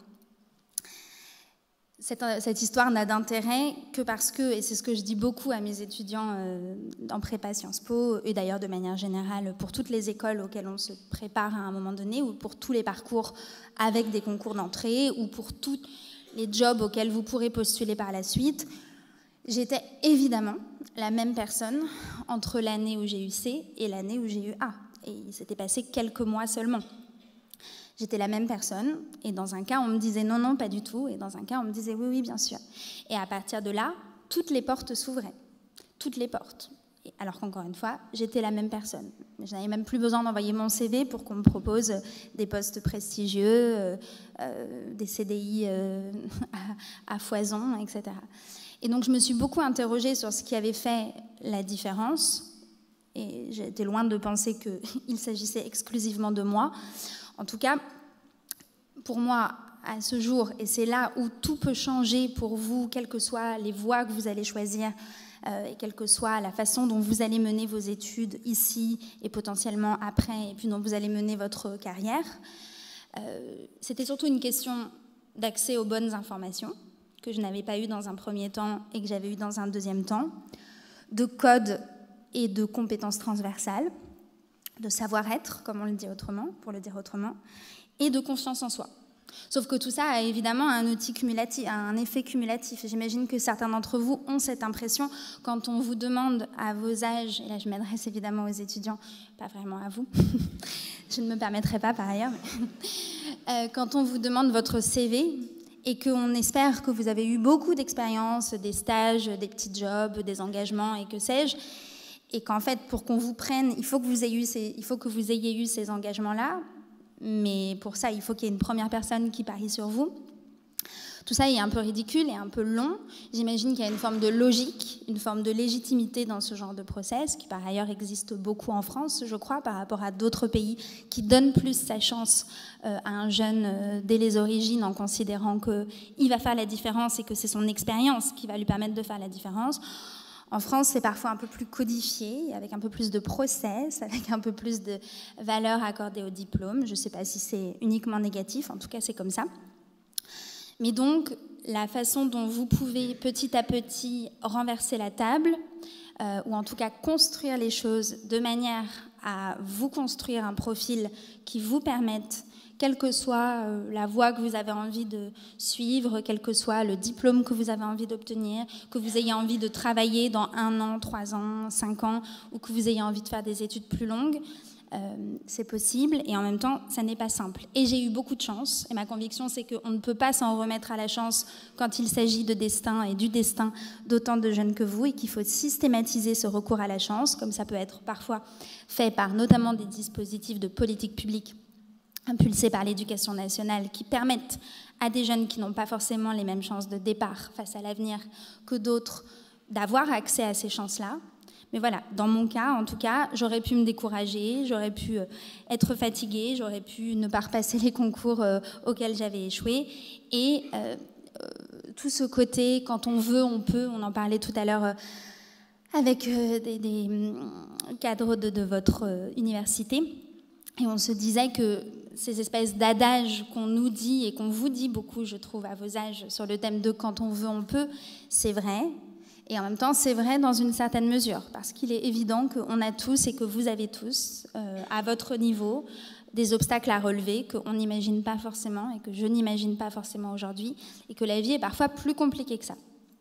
Cette histoire n'a d'intérêt que parce que, et c'est ce que je dis beaucoup à mes étudiants en prépa Sciences Po, et d'ailleurs de manière générale pour toutes les écoles auxquelles on se prépare à un moment donné, ou pour tous les parcours avec des concours d'entrée, ou pour tous les jobs auxquels vous pourrez postuler par la suite, J'étais évidemment la même personne entre l'année où j'ai eu C et l'année où j'ai eu A. Et il s'était passé quelques mois seulement. J'étais la même personne, et dans un cas, on me disait non, non, pas du tout, et dans un cas, on me disait oui, oui, bien sûr. Et à partir de là, toutes les portes s'ouvraient. Toutes les portes. Alors qu'encore une fois, j'étais la même personne. Je n'avais même plus besoin d'envoyer mon CV pour qu'on me propose des postes prestigieux, des CDI à foison, etc. Et donc, je me suis beaucoup interrogée sur ce qui avait fait la différence. Et j'étais loin de penser qu'il s'agissait exclusivement de moi. En tout cas, pour moi, à ce jour, et c'est là où tout peut changer pour vous, quelles que soient les voies que vous allez choisir, et quelle que soit la façon dont vous allez mener vos études ici et potentiellement après, et puis dont vous allez mener votre carrière. C'était surtout une question d'accès aux bonnes informations, que je n'avais pas eu dans un premier temps et que j'avais eu dans un deuxième temps, de code et de compétences transversales, de savoir-être, comme on le dit autrement, pour le dire autrement, et de confiance en soi. Sauf que tout ça a évidemment un effet cumulatif. J'imagine que certains d'entre vous ont cette impression quand on vous demande à vos âges, et là je m'adresse évidemment aux étudiants, pas vraiment à vous, je ne me permettrai pas par ailleurs, mais quand on vous demande votre CV et qu'on espère que vous avez eu beaucoup d'expériences, des stages, des petits jobs, des engagements et que sais-je, et qu'en fait, pour qu'on vous prenne, il faut que vous ayez eu ces engagements-là, mais pour ça, il faut qu'il y ait une première personne qui parie sur vous. Tout ça est un peu ridicule et un peu long. J'imagine qu'il y a une forme de logique, une forme de légitimité dans ce genre de process, qui par ailleurs existe beaucoup en France, je crois, par rapport à d'autres pays qui donnent plus sa chance à un jeune dès les origines, en considérant qu'il va faire la différence et que c'est son expérience qui va lui permettre de faire la différence. En France, c'est parfois un peu plus codifié, avec un peu plus de process, avec un peu plus de valeur accordée au diplôme. Je ne sais pas si c'est uniquement négatif, en tout cas c'est comme ça. Mais donc, la façon dont vous pouvez petit à petit renverser la table, ou en tout cas construire les choses de manière à vous construire un profil qui vous permette, quelle que soit la voie que vous avez envie de suivre, quel que soit le diplôme que vous avez envie d'obtenir, que vous ayez envie de travailler dans 1 an, 3 ans, 5 ans, ou que vous ayez envie de faire des études plus longues, c'est possible, et en même temps, ça n'est pas simple. Et j'ai eu beaucoup de chance, et ma conviction, c'est qu'on ne peut pas s'en remettre à la chance quand il s'agit de destin et du destin d'autant de jeunes que vous, et qu'il faut systématiser ce recours à la chance, comme ça peut être parfois fait par notamment des dispositifs de politique publique impulsés par l'éducation nationale qui permettent à des jeunes qui n'ont pas forcément les mêmes chances de départ face à l'avenir que d'autres d'avoir accès à ces chances-là. Mais voilà, dans mon cas, en tout cas, j'aurais pu me décourager, j'aurais pu être fatiguée, j'aurais pu ne pas repasser les concours auxquels j'avais échoué. Et tout ce côté, quand on veut, on peut, on en parlait tout à l'heure avec des cadres de votre université, et on se disait que ces espèces d'adages qu'on nous dit et qu'on vous dit beaucoup, je trouve, à vos âges, sur le thème de quand on veut, on peut, c'est vrai. Et en même temps, c'est vrai dans une certaine mesure, parce qu'il est évident qu'on a tous et que vous avez tous, à votre niveau, des obstacles à relever qu'on n'imagine pas forcément et que je n'imagine pas forcément aujourd'hui, et que la vie est parfois plus compliquée que ça.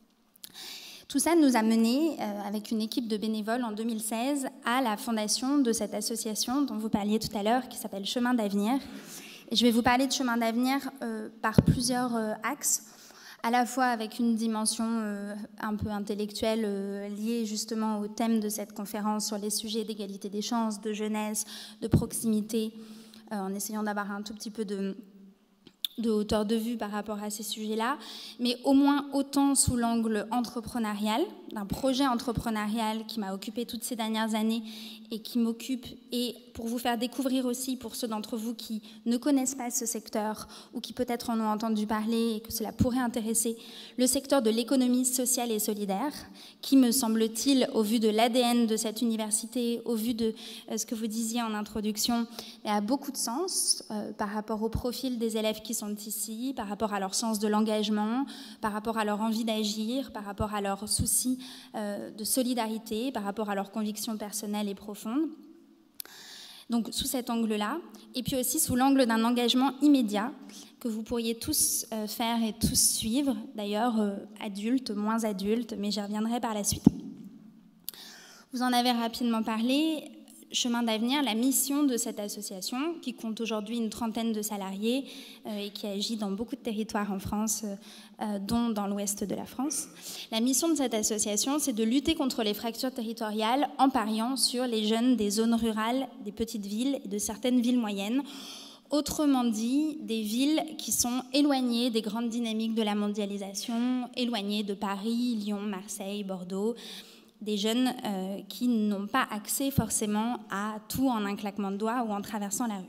Tout ça nous a menés, avec une équipe de bénévoles en 2016, à la fondation de cette association dont vous parliez tout à l'heure, qui s'appelle Chemin d'avenir. Et je vais vous parler de Chemin d'avenir par plusieurs axes, à la fois avec une dimension un peu intellectuelle liée justement au thème de cette conférence sur les sujets d'égalité des chances, de jeunesse, de proximité, en essayant d'avoir un tout petit peu de hauteur de vue par rapport à ces sujets-là, mais au moins autant sous l'angle entrepreneurial, d'un projet entrepreneurial qui m'a occupé toutes ces dernières années et qui m'occupe, et pour vous faire découvrir aussi, pour ceux d'entre vous qui ne connaissent pas ce secteur ou qui peut-être en ont entendu parler et que cela pourrait intéresser, le secteur de l'économie sociale et solidaire, qui me semble-t-il, au vu de l'ADN de cette université, au vu de ce que vous disiez en introduction, a beaucoup de sens par rapport au profil des élèves qui sont ici, par rapport à leur sens de l'engagement, par rapport à leur envie d'agir, par rapport à leur souci de solidarité, par rapport à leurs convictions personnelles et profondes. Donc sous cet angle-là, et puis aussi sous l'angle d'un engagement immédiat que vous pourriez tous faire et tous suivre, d'ailleurs adultes, moins adultes, mais j'y reviendrai par la suite. Vous en avez rapidement parlé. Chemin d'avenir, la mission de cette association, qui compte aujourd'hui une trentaine de salariés et qui agit dans beaucoup de territoires en France, dont dans l'ouest de la France. La mission de cette association, c'est de lutter contre les fractures territoriales en pariant sur les jeunes des zones rurales, des petites villes et de certaines villes moyennes. Autrement dit, des villes qui sont éloignées des grandes dynamiques de la mondialisation, éloignées de Paris, Lyon, Marseille, Bordeaux, des jeunes qui n'ont pas accès forcément à tout en un claquement de doigts ou en traversant la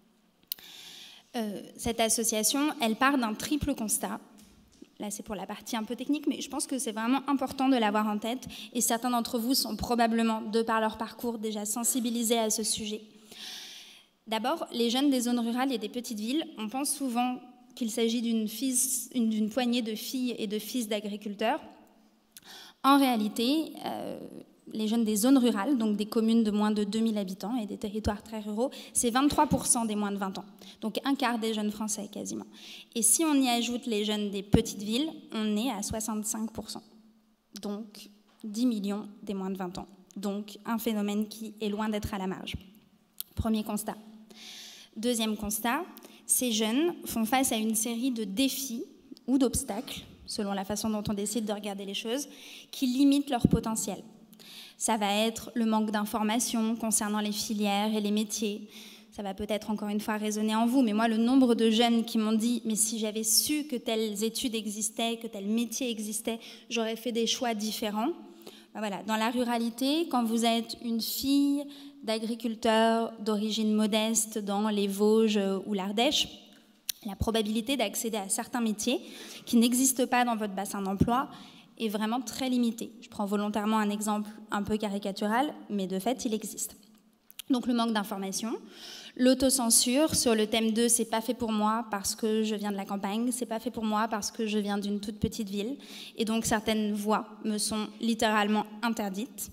rue. Cette association, elle part d'un triple constat. Là, c'est pour la partie un peu technique, mais je pense que c'est vraiment important de l'avoir en tête, et certains d'entre vous sont probablement, de par leur parcours, déjà sensibilisés à ce sujet. D'abord, les jeunes des zones rurales et des petites villes, on pense souvent qu'il s'agit d'une poignée de filles et de fils d'agriculteurs. En réalité, les jeunes des zones rurales, donc des communes de moins de 2000 habitants et des territoires très ruraux, c'est 23% des moins de 20 ans, donc un quart des jeunes Français quasiment. Et si on y ajoute les jeunes des petites villes, on est à 65%, donc 10 millions des moins de 20 ans. Donc un phénomène qui est loin d'être à la marge. Premier constat. Deuxième constat, ces jeunes font face à une série de défis ou d'obstacles, selon la façon dont on décide de regarder les choses, qui limitent leur potentiel. Ça va être le manque d'informations concernant les filières et les métiers. Ça va peut-être encore une fois résonner en vous, mais moi, le nombre de jeunes qui m'ont dit « mais si j'avais su que telles études existaient, que tel métier existait, j'aurais fait des choix différents ». Voilà. Dans la ruralité, quand vous êtes une fille d'agriculteur d'origine modeste dans les Vosges ou l'Ardèche, la probabilité d'accéder à certains métiers qui n'existent pas dans votre bassin d'emploi est vraiment très limitée. Je prends volontairement un exemple un peu caricatural, mais de fait, il existe. Donc le manque d'information, l'autocensure sur le thème de « c'est pas fait pour moi parce que je viens de la campagne, c'est pas fait pour moi parce que je viens d'une toute petite ville », et donc certaines voies me sont littéralement interdites.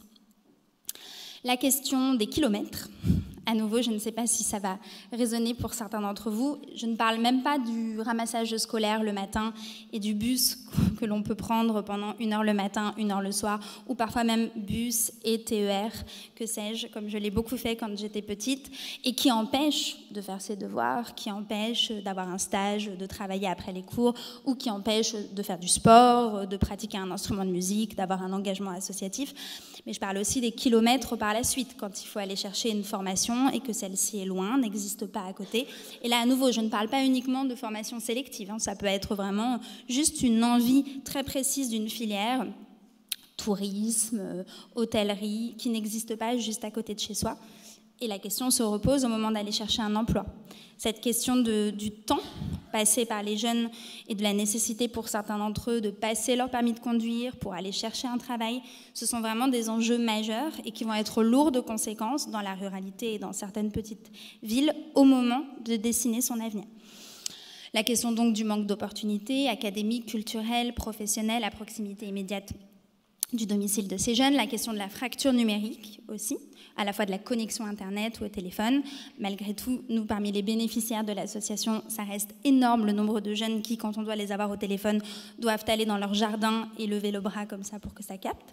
La question des kilomètres. À nouveau, je ne sais pas si ça va résonner pour certains d'entre vous. Je ne parle même pas du ramassage scolaire le matin et du bus que l'on peut prendre pendant 1 heure le matin, 1 heure le soir, ou parfois même bus et TER, que sais-je, comme je l'ai beaucoup fait quand j'étais petite, et qui empêche de faire ses devoirs, qui empêche d'avoir un stage, de travailler après les cours, ou qui empêche de faire du sport, de pratiquer un instrument de musique, d'avoir un engagement associatif. Mais je parle aussi des kilomètres par la suite, quand il faut aller chercher une formation et que celle-ci est loin, n'existe pas à côté. Et là, à nouveau, je ne parle pas uniquement de formation sélective, ça peut être vraiment juste une envie très précise d'une filière, tourisme, hôtellerie, qui n'existe pas juste à côté de chez soi. Et la question se repose au moment d'aller chercher un emploi. Cette question du temps passé par les jeunes et de la nécessité pour certains d'entre eux de passer leur permis de conduire pour aller chercher un travail, ce sont vraiment des enjeux majeurs et qui vont être lourds de conséquences dans la ruralité et dans certaines petites villes au moment de dessiner son avenir. La question donc du manque d'opportunités académiques, culturelles, professionnelles à proximité immédiate du domicile de ces jeunes, la question de la fracture numérique aussi, à la fois de la connexion Internet ou au téléphone. Malgré tout, nous, parmi les bénéficiaires de l'association, ça reste énorme le nombre de jeunes qui, quand on doit les avoir au téléphone, doivent aller dans leur jardin et lever le bras comme ça pour que ça capte.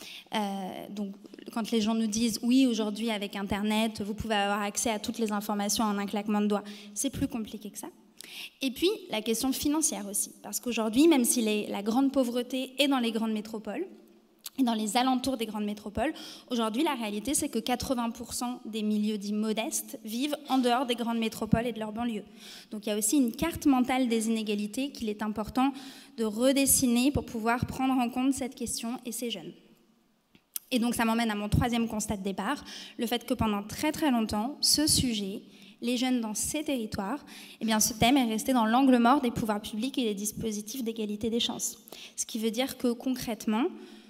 Donc, quand les gens nous disent « oui, aujourd'hui, avec Internet, vous pouvez avoir accès à toutes les informations en un claquement de doigts », c'est plus compliqué que ça. Et puis, la question financière aussi, parce qu'aujourd'hui, même si la grande pauvreté est dans les grandes métropoles, et dans les alentours des grandes métropoles, aujourd'hui, la réalité, c'est que 80% des milieux dits modestes vivent en dehors des grandes métropoles et de leurs banlieues. Donc il y a aussi une carte mentale des inégalités qu'il est important de redessiner pour pouvoir prendre en compte cette question et ces jeunes. Et donc ça m'emmène à mon troisième constat de départ, le fait que pendant très très longtemps, ce sujet, les jeunes dans ces territoires, eh bien, ce thème est resté dans l'angle mort des pouvoirs publics et des dispositifs d'égalité des chances. Ce qui veut dire que concrètement,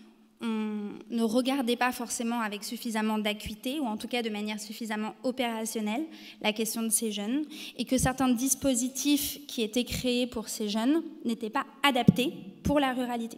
on ne regardait pas forcément avec suffisamment d'acuité, ou en tout cas de manière suffisamment opérationnelle, la question de ces jeunes, et que certains dispositifs qui étaient créés pour ces jeunes n'étaient pas adaptés pour la ruralité.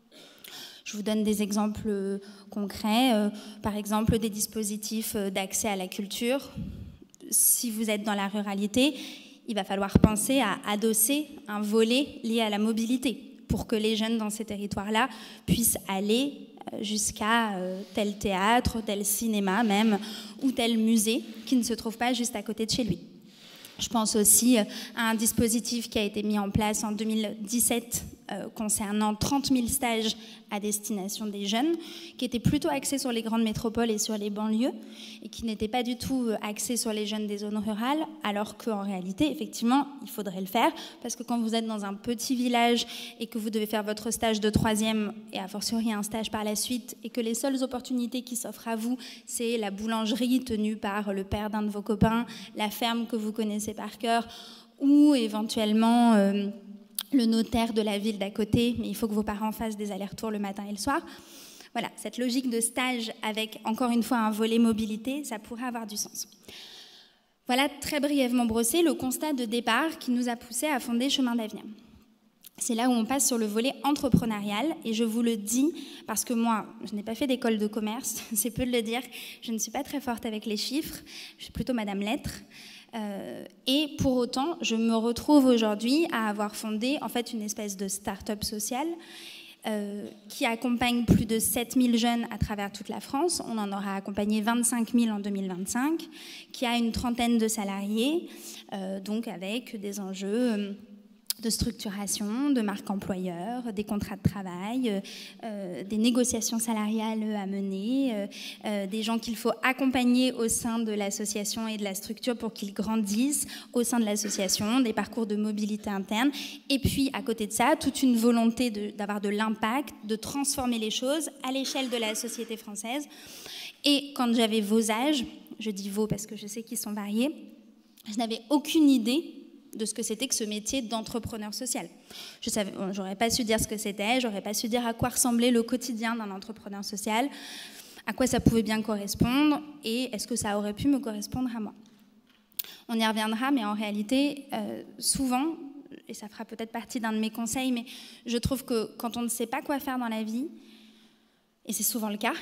Je vous donne des exemples concrets, par exemple des dispositifs d'accès à la culture, si vous êtes dans la ruralité, il va falloir penser à adosser un volet lié à la mobilité pour que les jeunes dans ces territoires-là puissent aller jusqu'à tel théâtre, tel cinéma même, ou tel musée qui ne se trouve pas juste à côté de chez lui. Je pense aussi à un dispositif qui a été mis en place en 2017 concernant 30 000 stages à destination des jeunes, qui était plutôt axé sur les grandes métropoles et sur les banlieues, et qui n'était pas du tout axé sur les jeunes des zones rurales, alors qu'en réalité, effectivement, il faudrait le faire, parce que quand vous êtes dans un petit village et que vous devez faire votre stage de 3e, et a fortiori un stage par la suite, et que les seules opportunités qui s'offrent à vous, c'est la boulangerie tenue par le père d'un de vos copains, la ferme que vous connaissez par cœur, ou éventuellement le notaire de la ville d'à côté, mais il faut que vos parents fassent des allers-retours le matin et le soir. Voilà, cette logique de stage avec, encore une fois, un volet mobilité, ça pourrait avoir du sens. Voilà, très brièvement brossé, le constat de départ qui nous a poussé à fonder Chemin d'Avenir. C'est là où on passe sur le volet entrepreneurial, et je vous le dis parce que moi, je n'ai pas fait d'école de commerce, c'est peu de le dire, je ne suis pas très forte avec les chiffres, je suis plutôt Madame Lettres. Et pour autant, je me retrouve aujourd'hui à avoir fondé en fait une espèce de start-up sociale qui accompagne plus de 7000 jeunes à travers toute la France. On en aura accompagné 25 000 en 2025, qui a une trentaine de salariés, donc avec des enjeux de structuration, de marque employeur, des contrats de travail, des négociations salariales à mener, des gens qu'il faut accompagner au sein de l'association et de la structure pour qu'ils grandissent au sein de l'association, des parcours de mobilité interne, et puis à côté de ça, toute une volonté d'avoir de l'impact, de transformer les choses à l'échelle de la société française. Et quand j'avais vos âges, je dis vos parce que je sais qu'ils sont variés, je n'avais aucune idée de ce que c'était que ce métier d'entrepreneur social. J'aurais pas su dire ce que c'était, j'aurais pas su dire à quoi ressemblait le quotidien d'un entrepreneur social, à quoi ça pouvait bien correspondre, et est-ce que ça aurait pu me correspondre à moi. On y reviendra, mais en réalité, souvent, et ça fera peut-être partie d'un de mes conseils, mais je trouve que quand on ne sait pas quoi faire dans la vie, et c'est souvent le cas,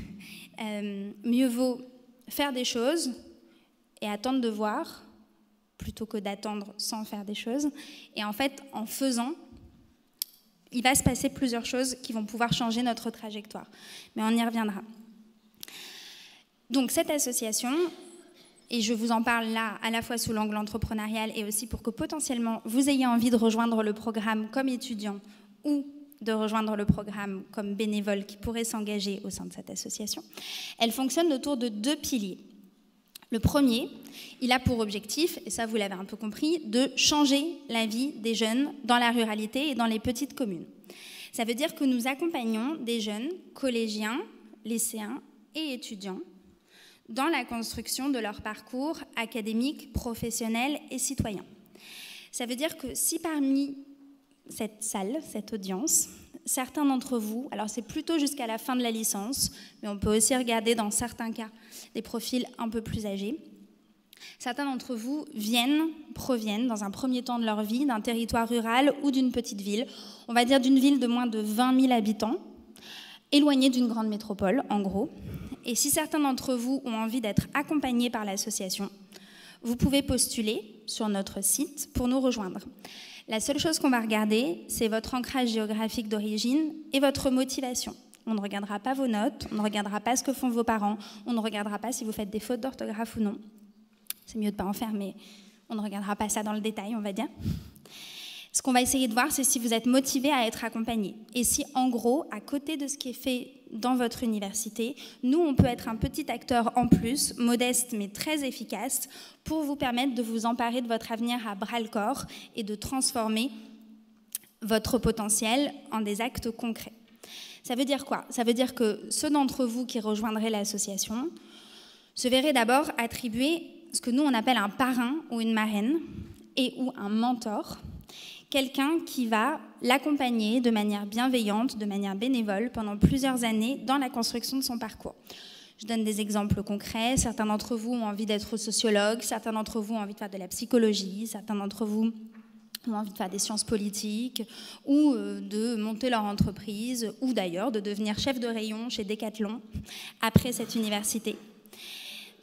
mieux vaut faire des choses et attendre de voir, plutôt que d'attendre sans faire des choses. Et en fait, en faisant, il va se passer plusieurs choses qui vont pouvoir changer notre trajectoire. Mais on y reviendra. Donc cette association, et je vous en parle là à la fois sous l'angle entrepreneurial et aussi pour que potentiellement vous ayez envie de rejoindre le programme comme étudiant ou de rejoindre le programme comme bénévole qui pourrait s'engager au sein de cette association, elle fonctionne autour de 2 piliers. Le premier, il a pour objectif, et ça vous l'avez un peu compris, de changer la vie des jeunes dans la ruralité et dans les petites communes. Ça veut dire que nous accompagnons des jeunes collégiens, lycéens et étudiants dans la construction de leur parcours académique, professionnel et citoyen. Ça veut dire que si parmi cette salle, cette audience, certains d'entre vous, alors c'est plutôt jusqu'à la fin de la licence, mais on peut aussi regarder dans certains cas des profils un peu plus âgés, certains d'entre vous proviennent dans un premier temps de leur vie d'un territoire rural ou d'une petite ville, on va dire d'une ville de moins de 20 000 habitants, éloignée d'une grande métropole, en gros. Et si certains d'entre vous ont envie d'être accompagnés par l'association, vous pouvez postuler sur notre site pour nous rejoindre. La seule chose qu'on va regarder, c'est votre ancrage géographique d'origine et votre motivation. On ne regardera pas vos notes, on ne regardera pas ce que font vos parents, on ne regardera pas si vous faites des fautes d'orthographe ou non. C'est mieux de ne pas en faire, mais on ne regardera pas ça dans le détail, on va dire. Ce qu'on va essayer de voir, c'est si vous êtes motivé à être accompagné. Et si, en gros, à côté de ce qui est fait dans votre université, nous, on peut être un petit acteur en plus, modeste mais très efficace, pour vous permettre de vous emparer de votre avenir à bras-le-corps et de transformer votre potentiel en des actes concrets. Ça veut dire quoi? Ça veut dire que ceux d'entre vous qui rejoindraient l'association se verraient d'abord attribuer ce que nous, on appelle un parrain ou une marraine et ou un mentor, quelqu'un qui va l'accompagner de manière bienveillante, de manière bénévole pendant plusieurs années dans la construction de son parcours. Je donne des exemples concrets. Certains d'entre vous ont envie d'être sociologues, certains d'entre vous ont envie de faire de la psychologie, certains d'entre vous ont envie de faire des sciences politiques ou de monter leur entreprise ou d'ailleurs de devenir chef de rayon chez Decathlon après cette université.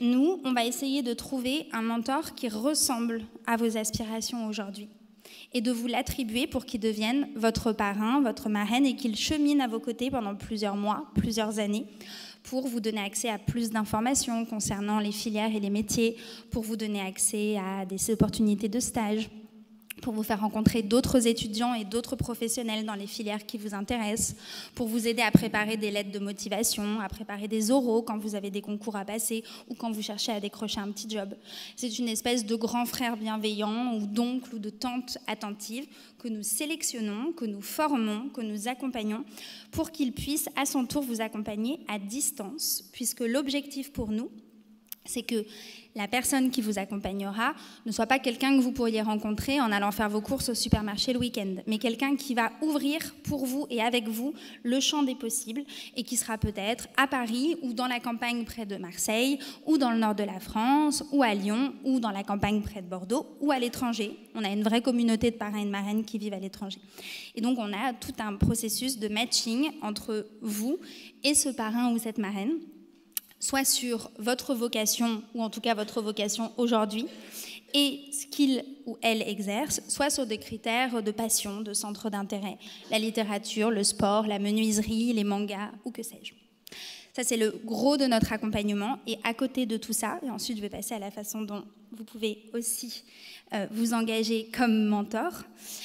nous, on va essayer de trouver un mentor qui ressemble à vos aspirations aujourd'hui et de vous l'attribuer pour qu'il devienne votre parrain, votre marraine et qu'il chemine à vos côtés pendant plusieurs mois, plusieurs années pour vous donner accès à plus d'informations concernant les filières et les métiers, pour vous donner accès à des opportunités de stage, pour vous faire rencontrer d'autres étudiants et d'autres professionnels dans les filières qui vous intéressent, pour vous aider à préparer des lettres de motivation, à préparer des oraux quand vous avez des concours à passer ou quand vous cherchez à décrocher un petit job. C'est une espèce de grand frère bienveillant ou d'oncle ou de tante attentive que nous sélectionnons, que nous formons, que nous accompagnons pour qu'il puisse à son tour vous accompagner à distance, puisque l'objectif pour nous, c'est que la personne qui vous accompagnera ne soit pas quelqu'un que vous pourriez rencontrer en allant faire vos courses au supermarché le week-end, mais quelqu'un qui va ouvrir pour vous et avec vous le champ des possibles et qui sera peut-être à Paris ou dans la campagne près de Marseille ou dans le nord de la France ou à Lyon ou dans la campagne près de Bordeaux ou à l'étranger. On a une vraie communauté de parrains et de marraines qui vivent à l'étranger. Et donc on a tout un processus de matching entre vous et ce parrain ou cette marraine, soit sur votre vocation, ou en tout cas votre vocation aujourd'hui, et ce qu'il ou elle exerce, soit sur des critères de passion, de centre d'intérêt, la littérature, le sport, la menuiserie, les mangas, ou que sais-je. Ça, c'est le gros de notre accompagnement. Et à côté de tout ça, et ensuite je vais passer à la façon dont vous pouvez aussi vous engager comme mentor,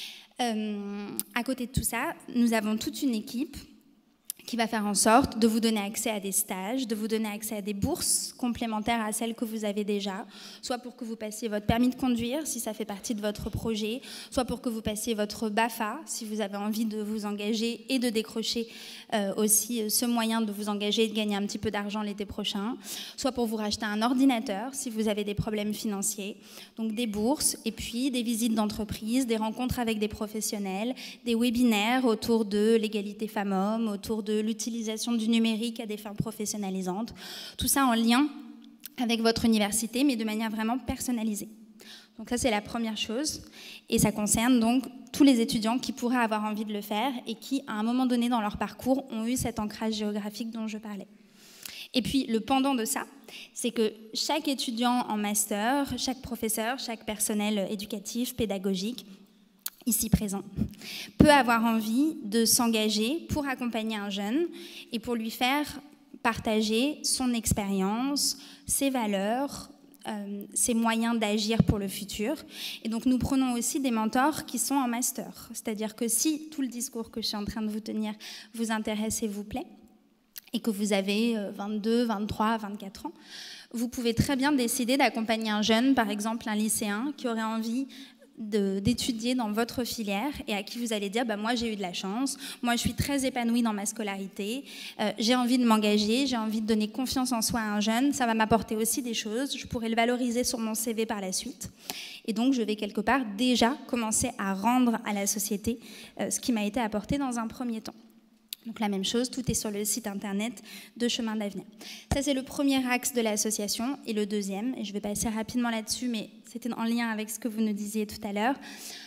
à côté de tout ça, nous avons toute une équipe qui va faire en sorte de vous donner accès à des stages, de vous donner accès à des bourses complémentaires à celles que vous avez déjà, soit pour que vous passiez votre permis de conduire, si ça fait partie de votre projet, soit pour que vous passiez votre BAFA, si vous avez envie de vous engager et de décrocher aussi ce moyen de vous engager et de gagner un petit peu d'argent l'été prochain, soit pour vous racheter un ordinateur, si vous avez des problèmes financiers, donc des bourses, et puis des visites d'entreprise, des rencontres avec des professionnels, des webinaires autour de l'égalité femmes-hommes, autour de l'utilisation du numérique à des fins professionnalisantes. Tout ça en lien avec votre université, mais de manière vraiment personnalisée. Donc ça, c'est la première chose. Et ça concerne donc tous les étudiants qui pourraient avoir envie de le faire et qui, à un moment donné dans leur parcours, ont eu cet ancrage géographique dont je parlais. Et puis, le pendant de ça, c'est que chaque étudiant en master, chaque professeur, chaque personnel éducatif, pédagogique, ici présent, peut avoir envie de s'engager pour accompagner un jeune et pour lui faire partager son expérience, ses valeurs, ses moyens d'agir pour le futur. Et donc nous prenons aussi des mentors qui sont en master. C'est-à-dire que si tout le discours que je suis en train de vous tenir vous intéresse et vous plaît, et que vous avez 22, 23, 24 ans, vous pouvez très bien décider d'accompagner un jeune, par exemple un lycéen, qui aurait envie d'étudier dans votre filière et à qui vous allez dire moi j'ai eu de la chance, moi je suis très épanouie dans ma scolarité, j'ai envie de m'engager, j'ai envie de donner confiance en soi à un jeune, ça va m'apporter aussi des choses, je pourrais le valoriser sur mon CV par la suite et donc je vais quelque part déjà commencer à rendre à la société ce qui m'a été apporté dans un premier temps. Donc la même chose, tout est sur le site internet de Chemin d'Avenir. Ça, c'est le premier axe de l'association. Et le deuxième, et je vais passer rapidement là-dessus, mais c'était en lien avec ce que vous nous disiez tout à l'heure.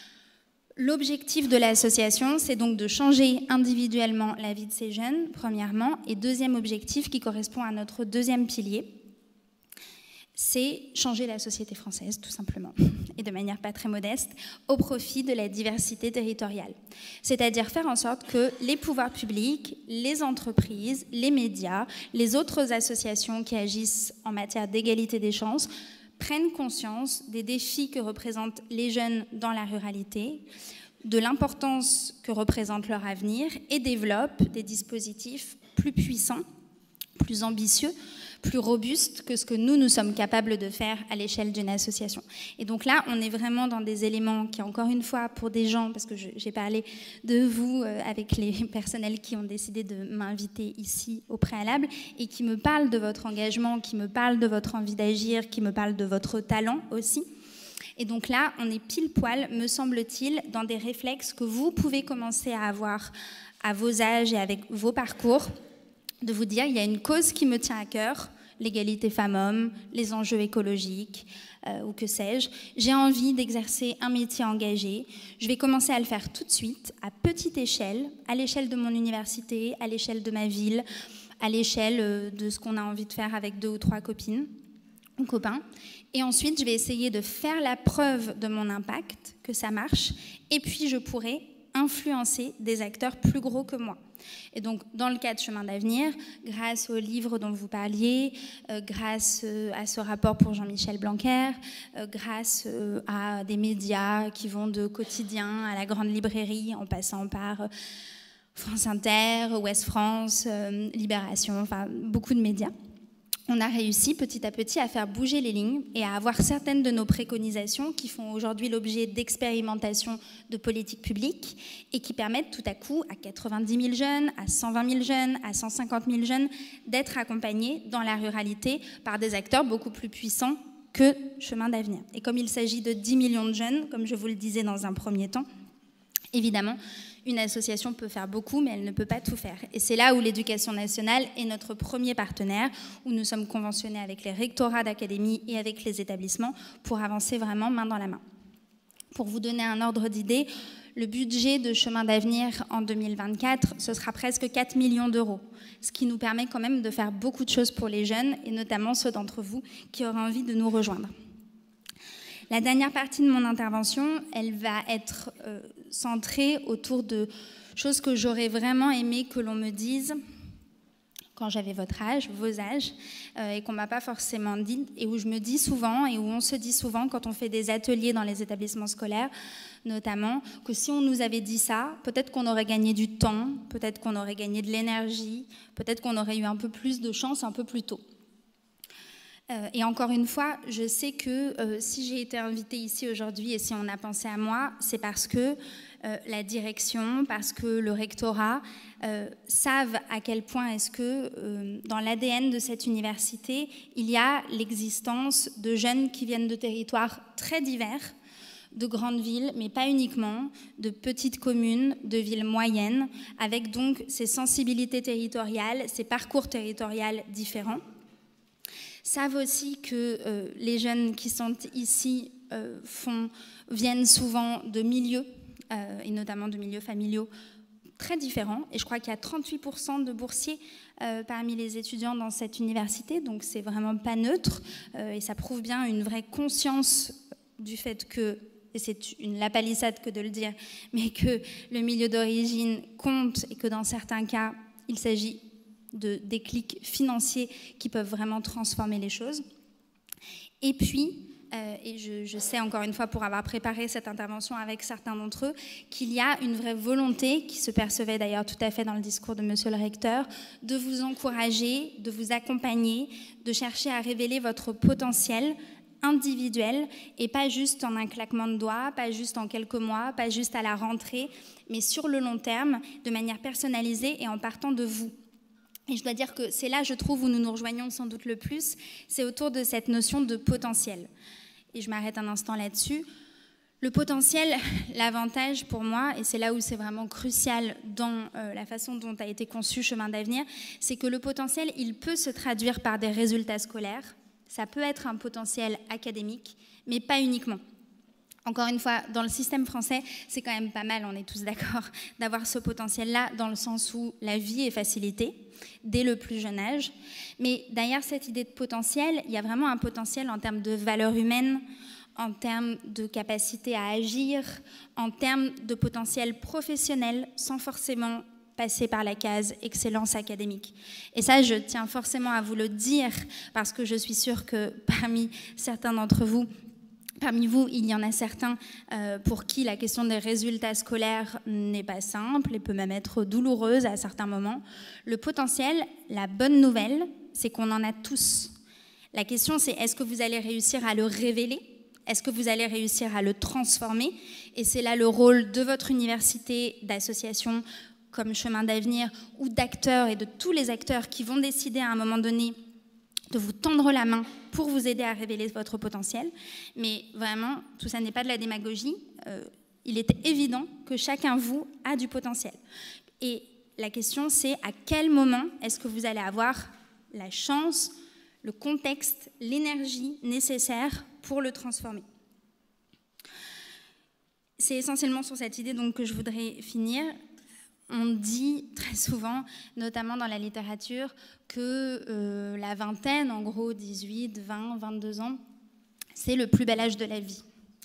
L'objectif de l'association, c'est donc de changer individuellement la vie de ces jeunes, premièrement. Et deuxième objectif, qui correspond à notre deuxième pilier, c'est changer la société française, tout simplement, et de manière pas très modeste, au profit de la diversité territoriale. C'est-à-dire faire en sorte que les pouvoirs publics, les entreprises, les médias, les autres associations qui agissent en matière d'égalité des chances prennent conscience des défis que représentent les jeunes dans la ruralité, de l'importance que représente leur avenir et développent des dispositifs plus puissants, plus ambitieux, plus robuste que ce que nous sommes capables de faire à l'échelle d'une association. Et donc là, on est vraiment dans des éléments qui, encore une fois, pour des gens, parce que j'ai parlé de vous avec les personnels qui ont décidé de m'inviter ici au préalable, et qui me parlent de votre engagement, qui me parlent de votre envie d'agir, qui me parlent de votre talent aussi. Et donc là, on est pile poil, me semble-t-il, dans des réflexes que vous pouvez commencer à avoir à vos âges et avec vos parcours, de vous dire, il y a une cause qui me tient à cœur, l'égalité femmes-hommes, les enjeux écologiques, ou que sais-je. J'ai envie d'exercer un métier engagé. Je vais commencer à le faire tout de suite, à petite échelle, à l'échelle de mon université, à l'échelle de ma ville, à l'échelle de ce qu'on a envie de faire avec 2 ou 3 copines. mon copain. Et ensuite, je vais essayer de faire la preuve de mon impact, que ça marche. Et puis, je pourrai influencer des acteurs plus gros que moi. Et donc, dans le cas de Chemin d'avenir, grâce au livre dont vous parliez, grâce à ce rapport pour Jean-Michel Blanquer, grâce à des médias qui vont de Quotidien à la Grande Librairie, en passant par France Inter, Ouest France, Libération, enfin beaucoup de médias, on a réussi petit à petit à faire bouger les lignes et à avoir certaines de nos préconisations qui font aujourd'hui l'objet d'expérimentations de politique publique et qui permettent tout à coup à 90 000 jeunes, à 120 000 jeunes, à 150 000 jeunes d'être accompagnés dans la ruralité par des acteurs beaucoup plus puissants que Chemin d'avenir. Et comme il s'agit de 10 millions de jeunes, comme je vous le disais dans un premier temps, évidemment, une association peut faire beaucoup, mais elle ne peut pas tout faire. Et c'est là où l'Éducation nationale est notre premier partenaire, où nous sommes conventionnés avec les rectorats d'académie et avec les établissements pour avancer vraiment main dans la main. Pour vous donner un ordre d'idée, le budget de Chemin d'avenir en 2024, ce sera presque 4 millions d'euros, ce qui nous permet quand même de faire beaucoup de choses pour les jeunes, et notamment ceux d'entre vous qui auraient envie de nous rejoindre. La dernière partie de mon intervention, elle va être centrée autour de choses que j'aurais vraiment aimé que l'on me dise quand j'avais votre âge, vos âges, et qu'on ne m'a pas forcément dit, et où je me dis souvent, et où on se dit souvent quand on fait des ateliers dans les établissements scolaires, notamment, que si on nous avait dit ça, peut-être qu'on aurait gagné du temps, peut-être qu'on aurait gagné de l'énergie, peut-être qu'on aurait eu un peu plus de chance un peu plus tôt. Et encore une fois, je sais que si j'ai été invitée ici aujourd'hui et si on a pensé à moi, c'est parce que la direction, parce que le rectorat savent à quel point est-ce que dans l'ADN de cette université, il y a l'existence de jeunes qui viennent de territoires très divers, de grandes villes, mais pas uniquement, de petites communes, de villes moyennes, avec donc ces sensibilités territoriales, ces parcours territoriaux différents. Savent aussi que les jeunes qui sont ici viennent souvent de milieux, et notamment de milieux familiaux très différents. Et je crois qu'il y a 38% de boursiers parmi les étudiants dans cette université, donc c'est vraiment pas neutre. Et ça prouve bien une vraie conscience du fait que, et c'est une lapalissade que de le dire, mais que le milieu d'origine compte et que dans certains cas, il s'agit de déclics financiers qui peuvent vraiment transformer les choses. Et puis, et je sais encore une fois pour avoir préparé cette intervention avec certains d'entre eux, qu'il y a une vraie volonté, qui se percevait d'ailleurs tout à fait dans le discours de monsieur le recteur, de vous encourager, de vous accompagner, de chercher à révéler votre potentiel individuel et pas juste en un claquement de doigts, pas juste en quelques mois, pas juste à la rentrée, mais sur le long terme, de manière personnalisée et en partant de vous. Et je dois dire que c'est là, je trouve, où nous nous rejoignons sans doute le plus, c'est autour de cette notion de potentiel. Et je m'arrête un instant là-dessus. Le potentiel, l'avantage pour moi, et c'est là où c'est vraiment crucial dans la façon dont a été conçu Chemin d'avenir, c'est que le potentiel, il peut se traduire par des résultats scolaires, ça peut être un potentiel académique, mais pas uniquement. Encore une fois, dans le système français, c'est quand même pas mal, on est tous d'accord, d'avoir ce potentiel-là dans le sens où la vie est facilitée dès le plus jeune âge. Mais derrière cette idée de potentiel, il y a vraiment un potentiel en termes de valeurs humaines, en termes de capacité à agir, en termes de potentiel professionnel, sans forcément passer par la case excellence académique. Et ça, je tiens forcément à vous le dire, parce que je suis sûre que parmi certains d'entre vous, parmi vous, il y en a certains pour qui la question des résultats scolaires n'est pas simple et peut même être douloureuse à certains moments. Le potentiel, la bonne nouvelle, c'est qu'on en a tous. La question, c'est est-ce que vous allez réussir à le révéler ? Est-ce que vous allez réussir à le transformer ? Et c'est là le rôle de votre université, d'associations comme Chemin d'avenir ou d'acteurs et de tous les acteurs qui vont décider à un moment donné de vous tendre la main pour vous aider à révéler votre potentiel. Mais vraiment, tout ça n'est pas de la démagogie. Il est évident que chacun de vous a du potentiel. Et la question, c'est à quel moment est-ce que vous allez avoir la chance, le contexte, l'énergie nécessaire pour le transformer. C'est essentiellement sur cette idée donc, que je voudrais finir. on dit très souvent, notamment dans la littérature, que la vingtaine, en gros 18, 20, 22 ans, c'est le plus bel âge de la vie.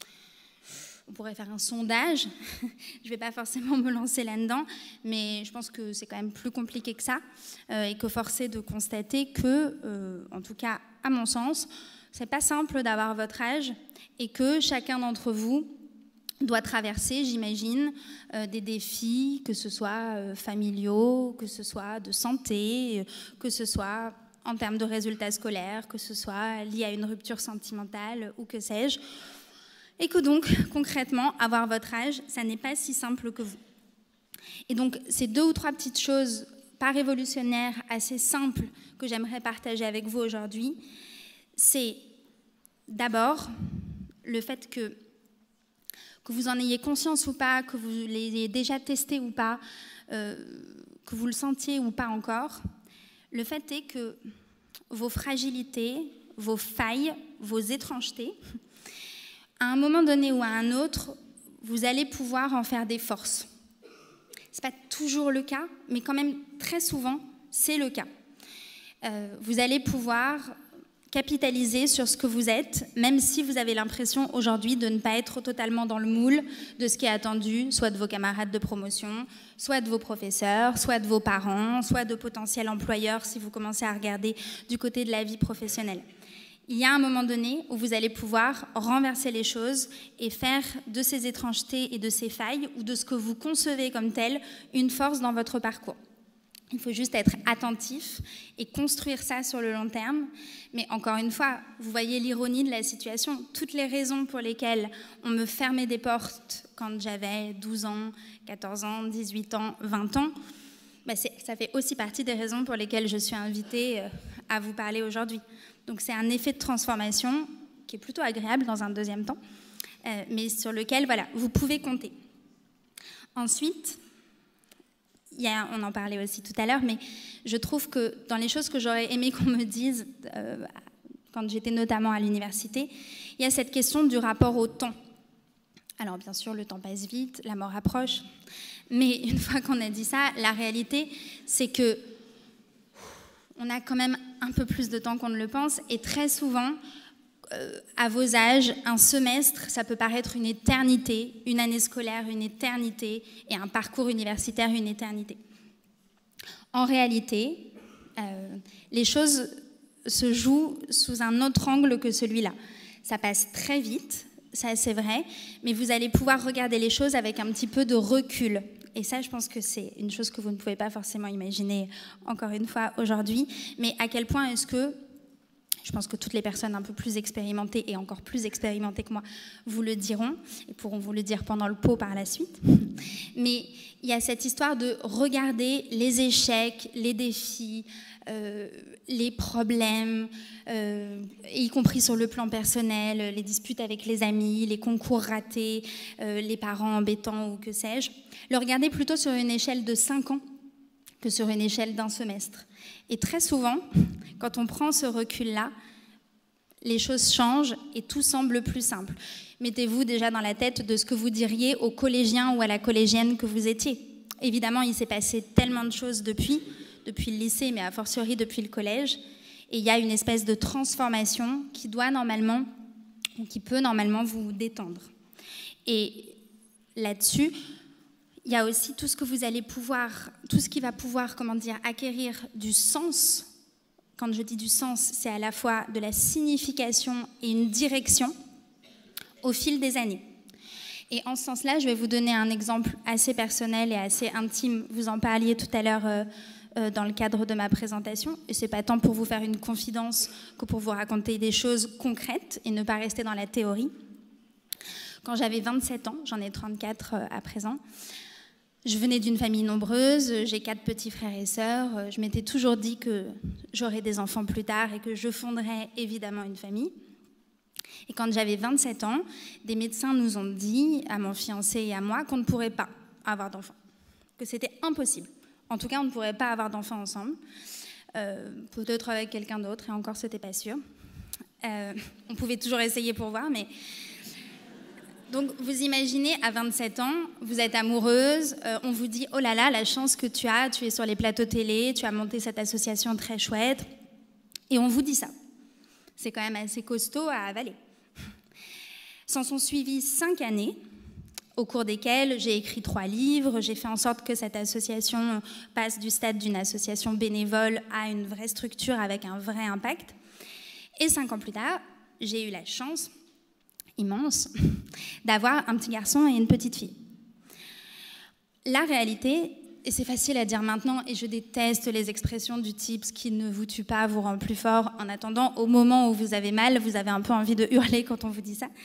On pourrait faire un sondage, je ne vais pas forcément me lancer là-dedans, mais je pense que c'est quand même plus compliqué que ça, et que force est de constater que, en tout cas à mon sens, c'est pas simple d'avoir votre âge, et que chacun d'entre vous doit traverser, j'imagine, des défis, que ce soit familiaux, que ce soit de santé, que ce soit en termes de résultats scolaires, que ce soit lié à une rupture sentimentale ou que sais-je. Et que donc, concrètement, avoir votre âge, ça n'est pas si simple que vous. Et donc, ces 2 ou 3 petites choses, pas révolutionnaires, assez simples, que j'aimerais partager avec vous aujourd'hui, c'est d'abord le fait que vous en ayez conscience ou pas, que vous l'ayez déjà testé ou pas, que vous le sentiez ou pas encore, le fait est que vos fragilités, vos failles, vos étrangetés, à un moment donné ou à un autre, vous allez pouvoir en faire des forces. Ce n'est pas toujours le cas, mais quand même très souvent, c'est le cas. Vous allez pouvoir capitaliser sur ce que vous êtes, même si vous avez l'impression aujourd'hui de ne pas être totalement dans le moule de ce qui est attendu, soit de vos camarades de promotion, soit de vos professeurs, soit de vos parents, soit de potentiels employeurs si vous commencez à regarder du côté de la vie professionnelle. Il y a un moment donné où vous allez pouvoir renverser les choses et faire de ces étrangetés et de ces failles, ou de ce que vous concevez comme tel, une force dans votre parcours. Il faut juste être attentif et construire ça sur le long terme. Mais encore une fois, vous voyez l'ironie de la situation. Toutes les raisons pour lesquelles on me fermait des portes quand j'avais 12 ans, 14 ans, 18 ans, 20 ans, ça fait aussi partie des raisons pour lesquelles je suis invitée à vous parler aujourd'hui. Donc c'est un effet de transformation qui est plutôt agréable dans un deuxième temps, mais sur lequel voilà, vous pouvez compter. Ensuite, on en parlait aussi tout à l'heure, mais je trouve que dans les choses que j'aurais aimé qu'on me dise quand j'étais notamment à l'université, il y a cette question du rapport au temps. Alors bien sûr, le temps passe vite, la mort approche, mais une fois qu'on a dit ça, la réalité, c'est que on a quand même un peu plus de temps qu'on ne le pense, et très souvent, à vos âges, un semestre, ça peut paraître une éternité, une année scolaire, une éternité, et un parcours universitaire, une éternité. En réalité, les choses se jouent sous un autre angle que celui-là. Ça passe très vite, ça c'est vrai, mais vous allez pouvoir regarder les choses avec un petit peu de recul. Et ça, je pense que c'est une chose que vous ne pouvez pas forcément imaginer, encore une fois, aujourd'hui. Mais à quel point est-ce que, je pense que toutes les personnes un peu plus expérimentées, et encore plus expérimentées que moi, vous le diront, et pourront vous le dire pendant le pot par la suite. Mais il y a cette histoire de regarder les échecs, les défis, les problèmes, y compris sur le plan personnel, les disputes avec les amis, les concours ratés, les parents embêtants ou que sais-je, le regarder plutôt sur une échelle de 5 ans que sur une échelle d'un semestre. Et très souvent, quand on prend ce recul-là, les choses changent et tout semble plus simple. Mettez-vous déjà dans la tête de ce que vous diriez au collégien ou à la collégienne que vous étiez. Évidemment, il s'est passé tellement de choses depuis le lycée, mais a fortiori depuis le collège. Et il y a une espèce de transformation qui doit normalement, ou qui peut normalement vous détendre. Et là-dessus, il y a aussi tout ce que vous allez pouvoir, tout ce qui va pouvoir, acquérir du sens. Quand je dis du sens, c'est à la fois de la signification et une direction au fil des années. Et en ce sens-là, je vais vous donner un exemple assez personnel et assez intime. Vous en parliez tout à l'heure dans le cadre de ma présentation. Et ce n'est pas tant pour vous faire une confidence que pour vous raconter des choses concrètes et ne pas rester dans la théorie. Quand j'avais 27 ans, j'en ai 34 à présent, je venais d'une famille nombreuse, j'ai 4 petits frères et sœurs. Je m'étais toujours dit que j'aurais des enfants plus tard et que je fonderais évidemment une famille. Et quand j'avais 27 ans, des médecins nous ont dit, à mon fiancé et à moi, qu'on ne pourrait pas avoir d'enfants, que c'était impossible. En tout cas, on ne pourrait pas avoir d'enfants ensemble, peut-être avec quelqu'un d'autre, et encore, c'était pas sûr. On pouvait toujours essayer pour voir, mais Donc, vous imaginez, à 27 ans, vous êtes amoureuse, on vous dit « Oh là là, la chance que tu as, tu es sur les plateaux télé, tu as monté cette association très chouette. » Et on vous dit ça. C'est quand même assez costaud à avaler. S'en sont suivies 5 années, au cours desquelles j'ai écrit 3 livres, j'ai fait en sorte que cette association passe du stade d'une association bénévole à une vraie structure avec un vrai impact. Et 5 ans plus tard, j'ai eu la chance immense d'avoir un petit garçon et une petite fille. La réalité, et c'est facile à dire maintenant, et je déteste les expressions du type « ce qui ne vous tue pas vous rend plus fort ». En attendant, au moment où vous avez mal, vous avez un peu envie de hurler quand on vous dit ça.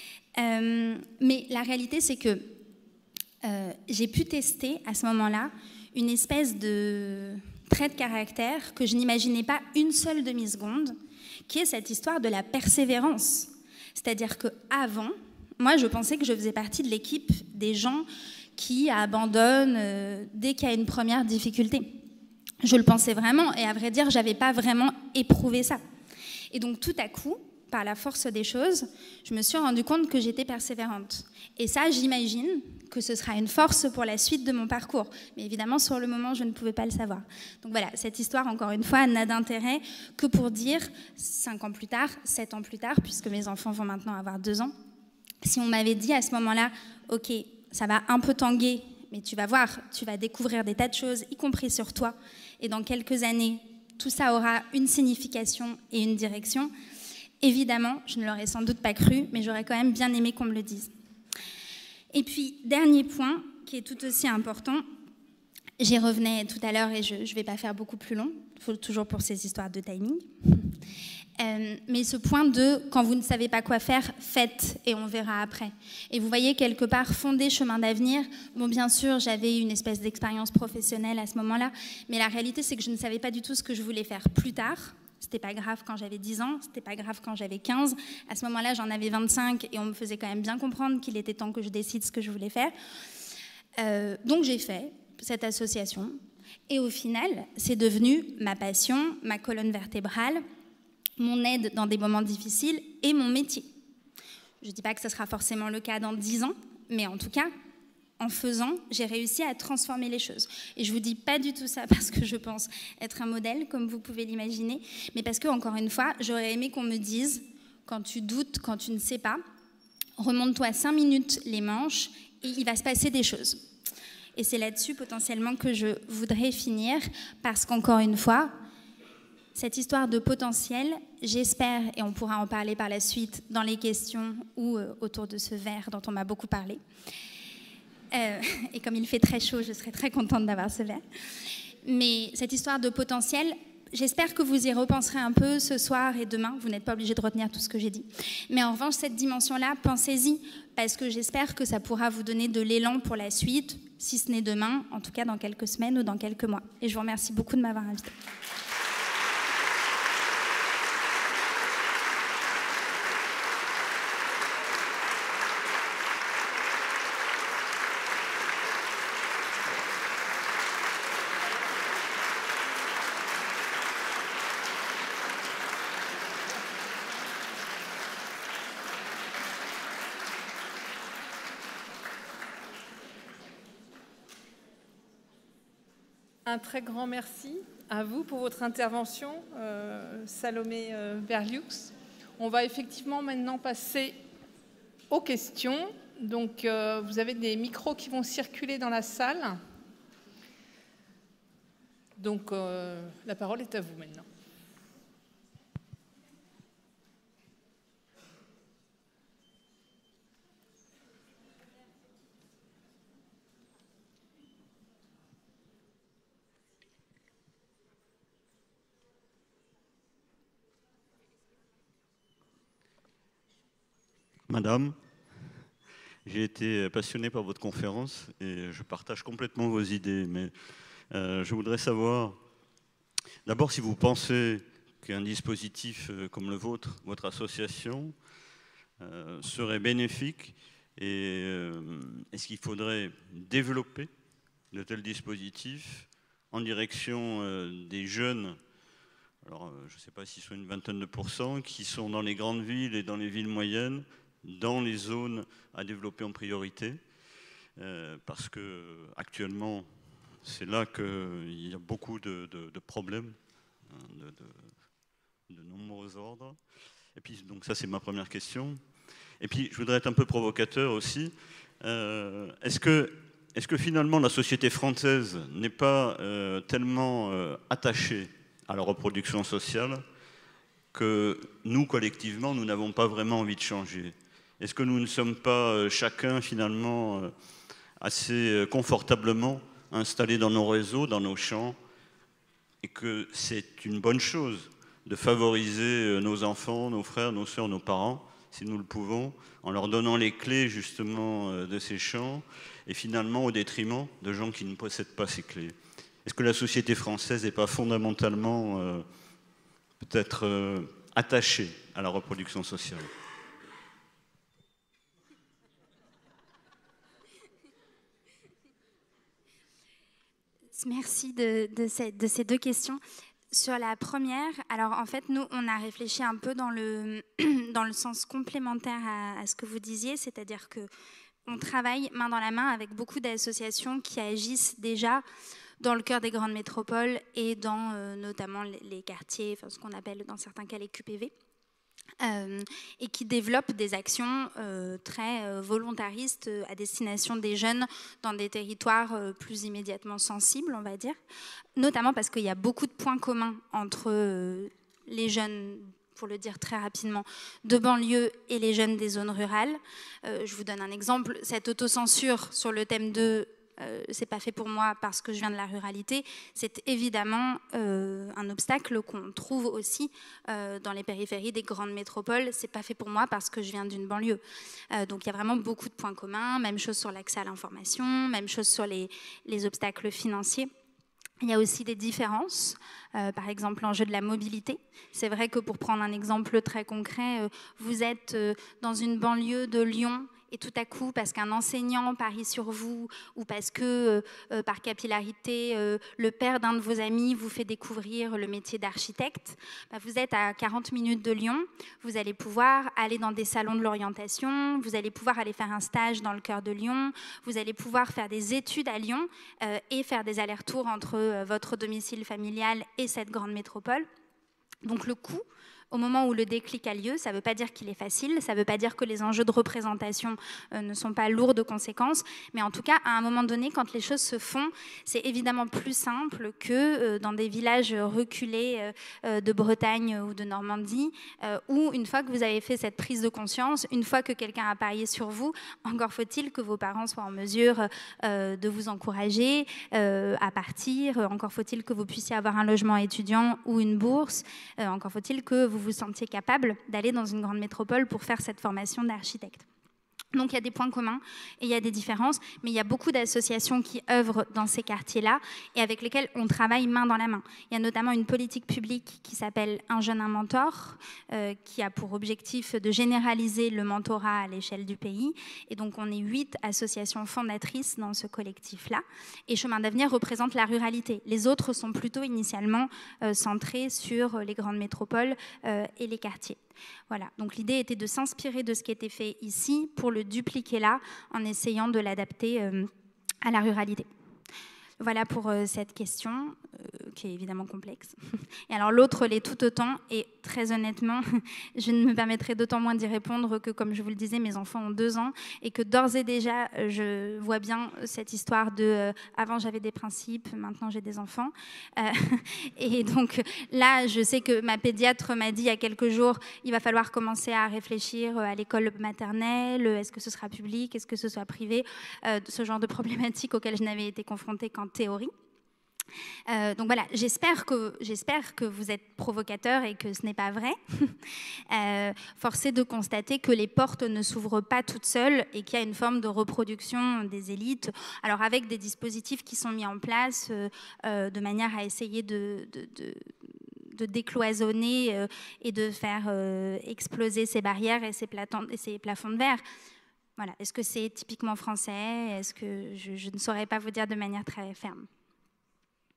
Mais la réalité, c'est que j'ai pu tester à ce moment-là une espèce de trait de caractère que je n'imaginais pas une seule demi-seconde, qui est cette histoire de la persévérance. C'est-à-dire qu'avant, moi, je pensais que je faisais partie de l'équipe des gens qui abandonnent dès qu'il y a une première difficulté. Je le pensais vraiment, et à vrai dire, je n'avais pas vraiment éprouvé ça. Et donc, tout à coup, par la force des choses, je me suis rendu compte que j'étais persévérante. Et ça, j'imagine que ce sera une force pour la suite de mon parcours. Mais évidemment, sur le moment, je ne pouvais pas le savoir. Donc voilà, cette histoire, encore une fois, n'a d'intérêt que pour dire, 5 ans plus tard, 7 ans plus tard, puisque mes enfants vont maintenant avoir 2 ans, si on m'avait dit à ce moment-là, ok, ça va un peu tanguer, mais tu vas voir, tu vas découvrir des tas de choses, y compris sur toi, et dans quelques années, tout ça aura une signification et une direction. Évidemment, je ne l'aurais sans doute pas cru, mais j'aurais quand même bien aimé qu'on me le dise. Et puis, dernier point, qui est tout aussi important, j'y revenais tout à l'heure et je ne vais pas faire beaucoup plus long, il faut toujours pour ces histoires de timing. Mais ce point de, quand vous ne savez pas quoi faire, faites et on verra après. Et vous voyez quelque part, fonder chemin d'avenir. Bon, bien sûr, j'avais une espèce d'expérience professionnelle à ce moment-là, mais la réalité, c'est que je ne savais pas du tout ce que je voulais faire plus tard. C'était pas grave quand j'avais 10 ans, c'était pas grave quand j'avais 15. À ce moment-là, j'en avais 25 et on me faisait quand même bien comprendre qu'il était temps que je décide ce que je voulais faire. Donc j'ai fait cette association et au final, c'est devenu ma passion, ma colonne vertébrale, mon aide dans des moments difficiles et mon métier. Je ne dis pas que ce sera forcément le cas dans 10 ans, mais en tout cas, en faisant, j'ai réussi à transformer les choses. Et je ne vous dis pas du tout ça parce que je pense être un modèle, comme vous pouvez l'imaginer, mais parce que, encore une fois, j'aurais aimé qu'on me dise, quand tu doutes, quand tu ne sais pas, remonte-toi 5 minutes les manches et il va se passer des choses. Et c'est là-dessus, potentiellement, que je voudrais finir, parce qu'encore une fois, cette histoire de potentiel, j'espère, et on pourra en parler par la suite dans les questions ou autour de ce verre dont on m'a beaucoup parlé, et comme il fait très chaud, je serais très contente d'avoir ce verre. Mais cette histoire de potentiel, j'espère que vous y repenserez un peu ce soir et demain. Vous n'êtes pas obligé de retenir tout ce que j'ai dit. Mais en revanche, cette dimension-là, pensez-y, parce que j'espère que ça pourra vous donner de l'élan pour la suite, si ce n'est demain, en tout cas dans quelques semaines ou dans quelques mois. Et je vous remercie beaucoup de m'avoir invitée. Un très grand merci à vous pour votre intervention, Salomé Berliux. On va effectivement maintenant passer aux questions. Donc, vous avez des micros qui vont circuler dans la salle. Donc, la parole est à vous maintenant. Madame, j'ai été passionné par votre conférence et je partage complètement vos idées, mais je voudrais savoir, d'abord, si vous pensez qu'un dispositif comme le vôtre, votre association, serait bénéfique et est-ce qu'il faudrait développer de tels dispositifs en direction des jeunes, alors je ne sais pas s'ils sont une vingtaine de pourcents, qui sont dans les grandes villes et dans les villes moyennes, dans les zones à développer en priorité, parce qu'actuellement, c'est là qu'il y a beaucoup de problèmes, de nombreux ordres. Et puis, donc ça, c'est ma première question. Et puis, je voudrais être un peu provocateur aussi. Est-ce que finalement, la société française n'est pas tellement attachée à la reproduction sociale que nous, collectivement, nous n'avons pas vraiment envie de changer? Est-ce que nous ne sommes pas chacun, finalement, assez confortablement installés dans nos réseaux, dans nos champs, et que c'est une bonne chose de favoriser nos enfants, nos frères, nos sœurs, nos parents, si nous le pouvons, en leur donnant les clés, justement, de ces champs, et finalement au détriment de gens qui ne possèdent pas ces clés? Est-ce que la société française n'est pas fondamentalement peut-être attachée à la reproduction sociale? Merci de ces deux questions. Sur la première, alors en fait, nous, on a réfléchi un peu dans le sens complémentaire à ce que vous disiez, c'est-à-dire qu'on travaille main dans la main avec beaucoup d'associations qui agissent déjà dans le cœur des grandes métropoles et dans notamment les quartiers, enfin, ce qu'on appelle dans certains cas les QPV. Et qui développent des actions très volontaristes à destination des jeunes dans des territoires plus immédiatement sensibles, on va dire, notamment parce qu'il y a beaucoup de points communs entre les jeunes, pour le dire très rapidement, de banlieue et les jeunes des zones rurales. Je vous donne un exemple, cette autocensure sur le thème de c'est pas fait pour moi parce que je viens de la ruralité, c'est évidemment un obstacle qu'on trouve aussi dans les périphéries des grandes métropoles. C'est pas fait pour moi parce que je viens d'une banlieue. Donc il y a vraiment beaucoup de points communs, même chose sur l'accès à l'information, même chose sur les obstacles financiers. Il y a aussi des différences, par exemple l'enjeu de la mobilité. C'est vrai que pour prendre un exemple très concret, vous êtes dans une banlieue de Lyon, et tout à coup, parce qu'un enseignant parie sur vous, ou parce que, par capillarité, le père d'un de vos amis vous fait découvrir le métier d'architecte, vous êtes à 40 minutes de Lyon, vous allez pouvoir aller dans des salons de l'orientation, vous allez pouvoir aller faire un stage dans le cœur de Lyon, vous allez pouvoir faire des études à Lyon et faire des allers-retours entre votre domicile familial et cette grande métropole. Donc le coût, au moment où le déclic a lieu, ça ne veut pas dire qu'il est facile, ça ne veut pas dire que les enjeux de représentation ne sont pas lourds de conséquences, mais en tout cas, à un moment donné, quand les choses se font, c'est évidemment plus simple que dans des villages reculés de Bretagne ou de Normandie, où une fois que vous avez fait cette prise de conscience, une fois que quelqu'un a parié sur vous, encore faut-il que vos parents soient en mesure de vous encourager à partir, encore faut-il que vous puissiez avoir un logement étudiant ou une bourse, encore faut-il que vous vous sentiez capable d'aller dans une grande métropole pour faire cette formation d'architecte. Donc il y a des points communs et il y a des différences, mais il y a beaucoup d'associations qui œuvrent dans ces quartiers-là et avec lesquelles on travaille main dans la main. Il y a notamment une politique publique qui s'appelle Un jeune, un mentor, qui a pour objectif de généraliser le mentorat à l'échelle du pays. Et donc on est 8 associations fondatrices dans ce collectif-là. Et Chemin d'avenir représente la ruralité. Les autres sont plutôt initialement centrés sur les grandes métropoles et les quartiers. Voilà, donc l'idée était de s'inspirer de ce qui était fait ici pour le dupliquer là, en essayant de l'adapter à la ruralité. Voilà pour cette question, qui est évidemment complexe. Et alors l'autre l'est tout autant, et très honnêtement, je ne me permettrai d'autant moins d'y répondre que, comme je vous le disais, mes enfants ont 2 ans, et que d'ores et déjà, je vois bien cette histoire de avant j'avais des principes, maintenant j'ai des enfants. Et donc là, je sais que ma pédiatre m'a dit il y a quelques jours, il va falloir commencer à réfléchir à l'école maternelle, est-ce que ce sera public, est-ce que ce soit privé, ce genre de problématiques auxquelles je n'avais été confrontée qu'en théorie. Donc voilà, j'espère que vous êtes provocateur et que ce n'est pas vrai. Force est de constater que les portes ne s'ouvrent pas toutes seules et qu'il y a une forme de reproduction des élites, alors avec des dispositifs qui sont mis en place de manière à essayer de décloisonner et de faire exploser ces barrières et ces plafonds de verre. Voilà. Est-ce que c'est typiquement français? Est-ce que je ne saurais pas vous dire de manière très ferme.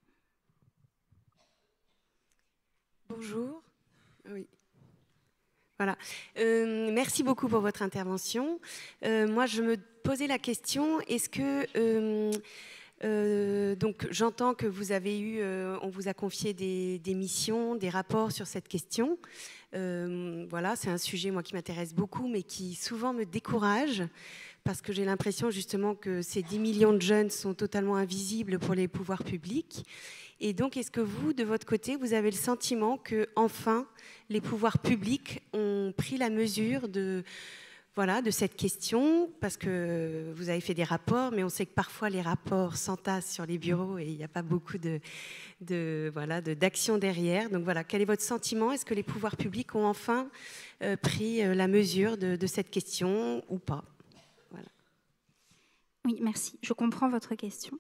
Bonjour. Oui. Voilà. Merci beaucoup pour votre intervention. Moi, je me posais la question, est-ce que... donc, j'entends que vous avez eu, on vous a confié des missions, des rapports sur cette question. Voilà, c'est un sujet, moi, qui m'intéresse beaucoup, mais qui souvent me décourage, parce que j'ai l'impression, justement, que ces 10 millions de jeunes sont totalement invisibles pour les pouvoirs publics. Et donc, est-ce que vous, de votre côté, vous avez le sentiment que, enfin, les pouvoirs publics ont pris la mesure de cette question, parce que vous avez fait des rapports, mais on sait que parfois les rapports s'entassent sur les bureaux et il n'y a pas beaucoup d'action derrière. Donc voilà, quel est votre sentiment? Est-ce que les pouvoirs publics ont enfin pris la mesure de cette question ou pas? Voilà. Oui, merci. Je comprends votre question.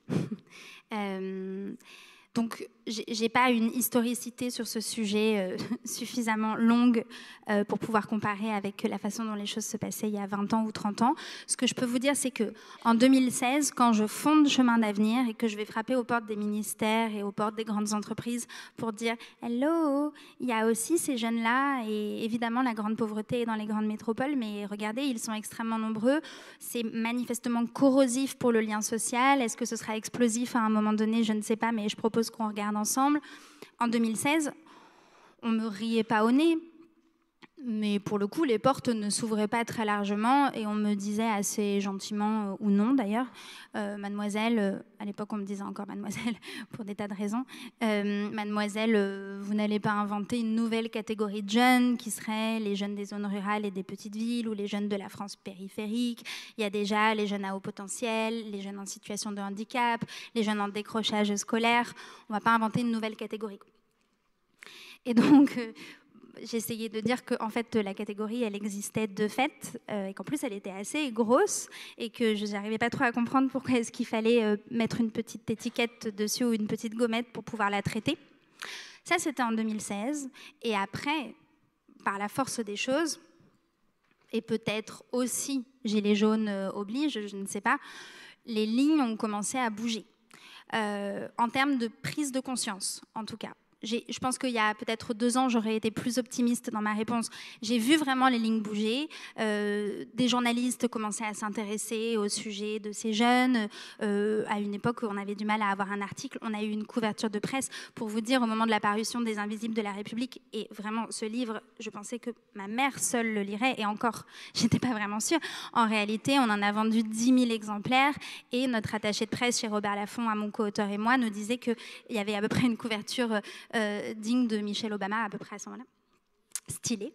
Donc, je n'ai pas une historicité sur ce sujet suffisamment longue pour pouvoir comparer avec la façon dont les choses se passaient il y a 20 ans ou 30 ans. Ce que je peux vous dire, c'est qu'en 2016, quand je fonde Chemin d'Avenir et que je vais frapper aux portes des ministères et aux portes des grandes entreprises pour dire « Hello, il y a aussi ces jeunes-là et évidemment la grande pauvreté est dans les grandes métropoles, mais regardez, ils sont extrêmement nombreux. C'est manifestement corrosif pour le lien social. Est-ce que ce sera explosif à un moment donné? Je ne sais pas, mais je propose qu'on regarde ensemble. » En 2016, on ne me riait pas au nez, mais pour le coup, les portes ne s'ouvraient pas très largement et on me disait assez gentiment, ou non d'ailleurs, mademoiselle, à l'époque on me disait encore mademoiselle pour des tas de raisons, mademoiselle, vous n'allez pas inventer une nouvelle catégorie de jeunes qui seraient les jeunes des zones rurales et des petites villes ou les jeunes de la France périphérique. Il y a déjà les jeunes à haut potentiel, les jeunes en situation de handicap, les jeunes en décrochage scolaire. On ne va pas inventer une nouvelle catégorie. Et donc... j'ai essayé de dire qu'en fait, la catégorie, elle existait de fait, et qu'en plus, elle était assez grosse, et que je n'arrivais pas trop à comprendre pourquoi est-ce qu'il fallait mettre une petite étiquette dessus ou une petite gommette pour pouvoir la traiter. Ça, c'était en 2016. Et après, par la force des choses, et peut-être aussi Gilets jaunes oblige, je ne sais pas, les lignes ont commencé à bouger. En termes de prise de conscience, en tout cas. Je pense qu'il y a peut-être 2 ans, j'aurais été plus optimiste dans ma réponse. J'ai vu vraiment les lignes bouger. Des journalistes commençaient à s'intéresser au sujet de ces jeunes. À une époque où on avait du mal à avoir un article, on a eu une couverture de presse pour vous dire au moment de la parution des Invisibles de la République. Et vraiment, ce livre, je pensais que ma mère seule le lirait. Et encore, j'étais pas vraiment sûre. En réalité, on en a vendu 10 000 exemplaires. Et notre attaché de presse chez Robert Laffont, mon co-auteur et moi, nous disait qu'il y avait à peu près une couverture digne de Michelle Obama à peu près à ce moment-là, stylé.